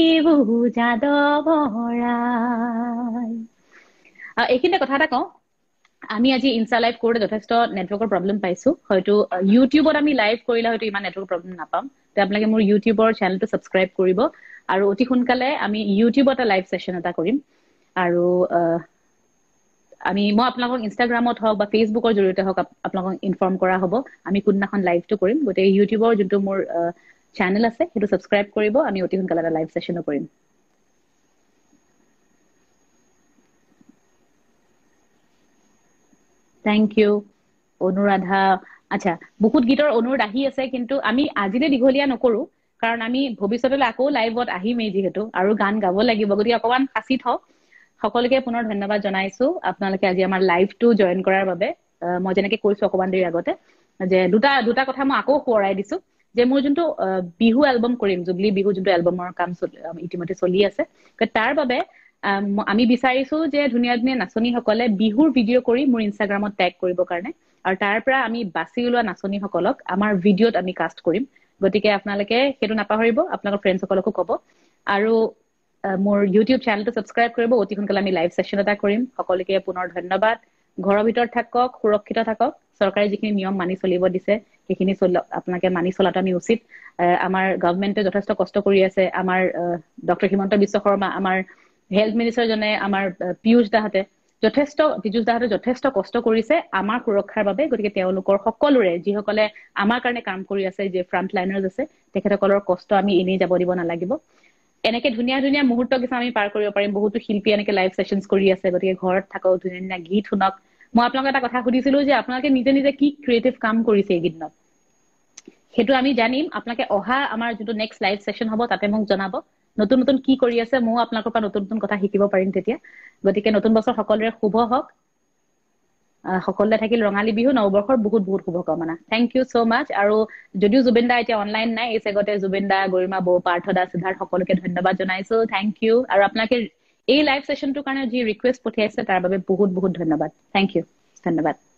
বুজাদবৰাই এইখিনিতে কথা এটা কওঁ আমি আজি ইনষ্টা লাইভ কৰোঁতে যথেষ্ট নেটৱৰ্কৰ প্ৰব্লেম পাইছো হয়তো ইউটিউবত আমি লাইভ কৰিলে হয়তো ইমান নেটৱৰ্ক প্ৰব্লেম নাপাম তো আপোনালোকে মোৰ ইউটিউবৰ চেনেলটো ছাবস্ক্ৰাইব কৰিব আৰু অতি সোনকালে আমি ইউটিউবত এটা লাইভ সেশন এটা কৰিম আৰু আমি মই আপোনালোকক ইনষ্টাগ্ৰামত হওক বা ফেচবুকৰ জৰিয়তে হওক আপোনালোকক ইনফৰ্ম কৰা হ'ব আমি কোনদিনাখন লাইভটো কৰিম গতিকে ইউটিউবৰ যোনটো মোৰ চেনেল আছে সেইটো ছাবস্ক্ৰাইব কৰিব আমি অতি সোনকালে এটা লাইভ সেশনো কৰিম থ্যাংক ইউ অনুৰাধা আচ্ছা বহুত গীতৰ অনুৰোধ আহি আছে কিন্তু আমি আজিলে দীঘলীয়া নকৰো কাৰণ আমি ভৱিষ্যতলৈ আকৌ লাইভত আহিমেই যিহেতু আৰু গান গাব লাগিব গতিকে অকমান ফাঁচি থওক সকলোকে পুনৰ ধন্যবাদ জনাইছো আপোনালোকে আজি আমাৰ লাইভটো জয়েন কৰাৰ বাবে মই যেনেকৈ কৈছো অকমান দেৰি আগতে যে দুটা দুটা কথা মই আকৌ সোঁৱৰাই দিছো যে মোৰ যোনটো বিহু এলবাম কৰিম জুবলি বিহু যোনটো এলবামৰ কাম ইতিমধ্যে চলি আছে তাৰ বাবে আমি বিচাৰিছো যে ধুনীয়া ধুনীয়া নাচনীসকলে বিহুৰ ভিডিঅ' কৰি মোৰ ইনষ্টাগ্ৰামত টেগ কৰিবৰ কাৰণে আৰু তাৰ পৰা আমি বাছি ওলোৱা নাচনীসকলক আমাৰ ভিডিঅ'ত আমি কাষ্ট কৰিম গতিকে আপোনালোকে সেইটো নাপাহৰিব আপোনালোকৰ ফ্ৰেণ্ডসকলকো ক'ব আৰু মোৰ ইউটিউব চেনেলটো ছাবস্ক্ৰাইব কৰিব অতি সোনকালে আমি লাইভ সেশন এটা কৰিম সকলোকে পুনৰ ধন্যবাদ ঘৰৰ ভিতৰত থাকক সুৰক্ষিত থাকক চৰকাৰে যিখিনি নিয়ম মানি চলিব দিছে সেইখিনি আপোনালোকে মানি চলাটো আমি উচিত আমাৰ গভৰ্ণমেণ্টে যথেষ্ট কষ্ট কৰি আছে আমাৰ ডক্টৰ হিমন্ত বিশ্ব শৰ্মা আমাৰ হেল্থ মিনিষ্টাৰ জনে আমাৰ পিয়ুষ দাহতে যথেষ্ট পিয়ুষ দাহতে যথেষ্ট কষ্ট কৰিছে আমাৰ সুৰক্ষাৰ বাবে গতিকে তেওঁলোকৰ সকলোৰে যিসকলে আমাৰ কাৰণে কাম কৰি আছে যে ফ্ৰণ্ট লাইনাৰ্ছ আছে তেখেতসকলৰ কষ্ট আমি এনেই যাব দিব নালাগিব এনেকে ধুনীয়া ধুনীয়া মুহূৰ্ত কিছু আমি পাৰ কৰিব পাৰিম বহুতো শিল্পী এনেকে লাইভ সেশনছ কৰি আছে গতিকে ঘৰত থাকক ধুনীয়া ধুনীয়া গীত শুনক মই আপোনালোকক এটা কথা সুধিছিলো যে আপোনালোকে নিজে নিজে কি ক্ৰিয়েটিভ কাম কৰিছে এই গীতত সেইটো আমি জানিম আপোনালোকে অহা আমাৰ যোনটো নেক্সট লাইভ সেশন হ'ব তাতে মোক জনাব নতুন নতুন কি কৰি আছে মই আপোনালোকৰ পৰা নতুন নতুন কথা শিকিব পাৰিম তেতিয়া গতিকে নতুন বছৰ সকলোৰে শুভ হওক সকলোৰে থাকিল ৰঙালী বিহু নৱবৰ্ষৰ বহুত বহুত শুভকামনা থ্যাংক ইউ সো মাচ আৰু যদিও জুবিন দা এতিয়া অনলাইন নাই এই চেগতে জুবিন দা গৰিমা বৌ পাৰ্থ দা সিদ্ধাৰ্থ সকলোকে ধন্যবাদ জনাইছো থ্যাংক ইউ আৰু আপোনালোকে এই লাইভ সেশনটোৰ কাৰণে যি ৰিকুৱেষ্ট পঠিয়াইছে তাৰ বাবে বহুত বহুত ধন্যবাদ থ্যাংক ইউ ধন্যবাদ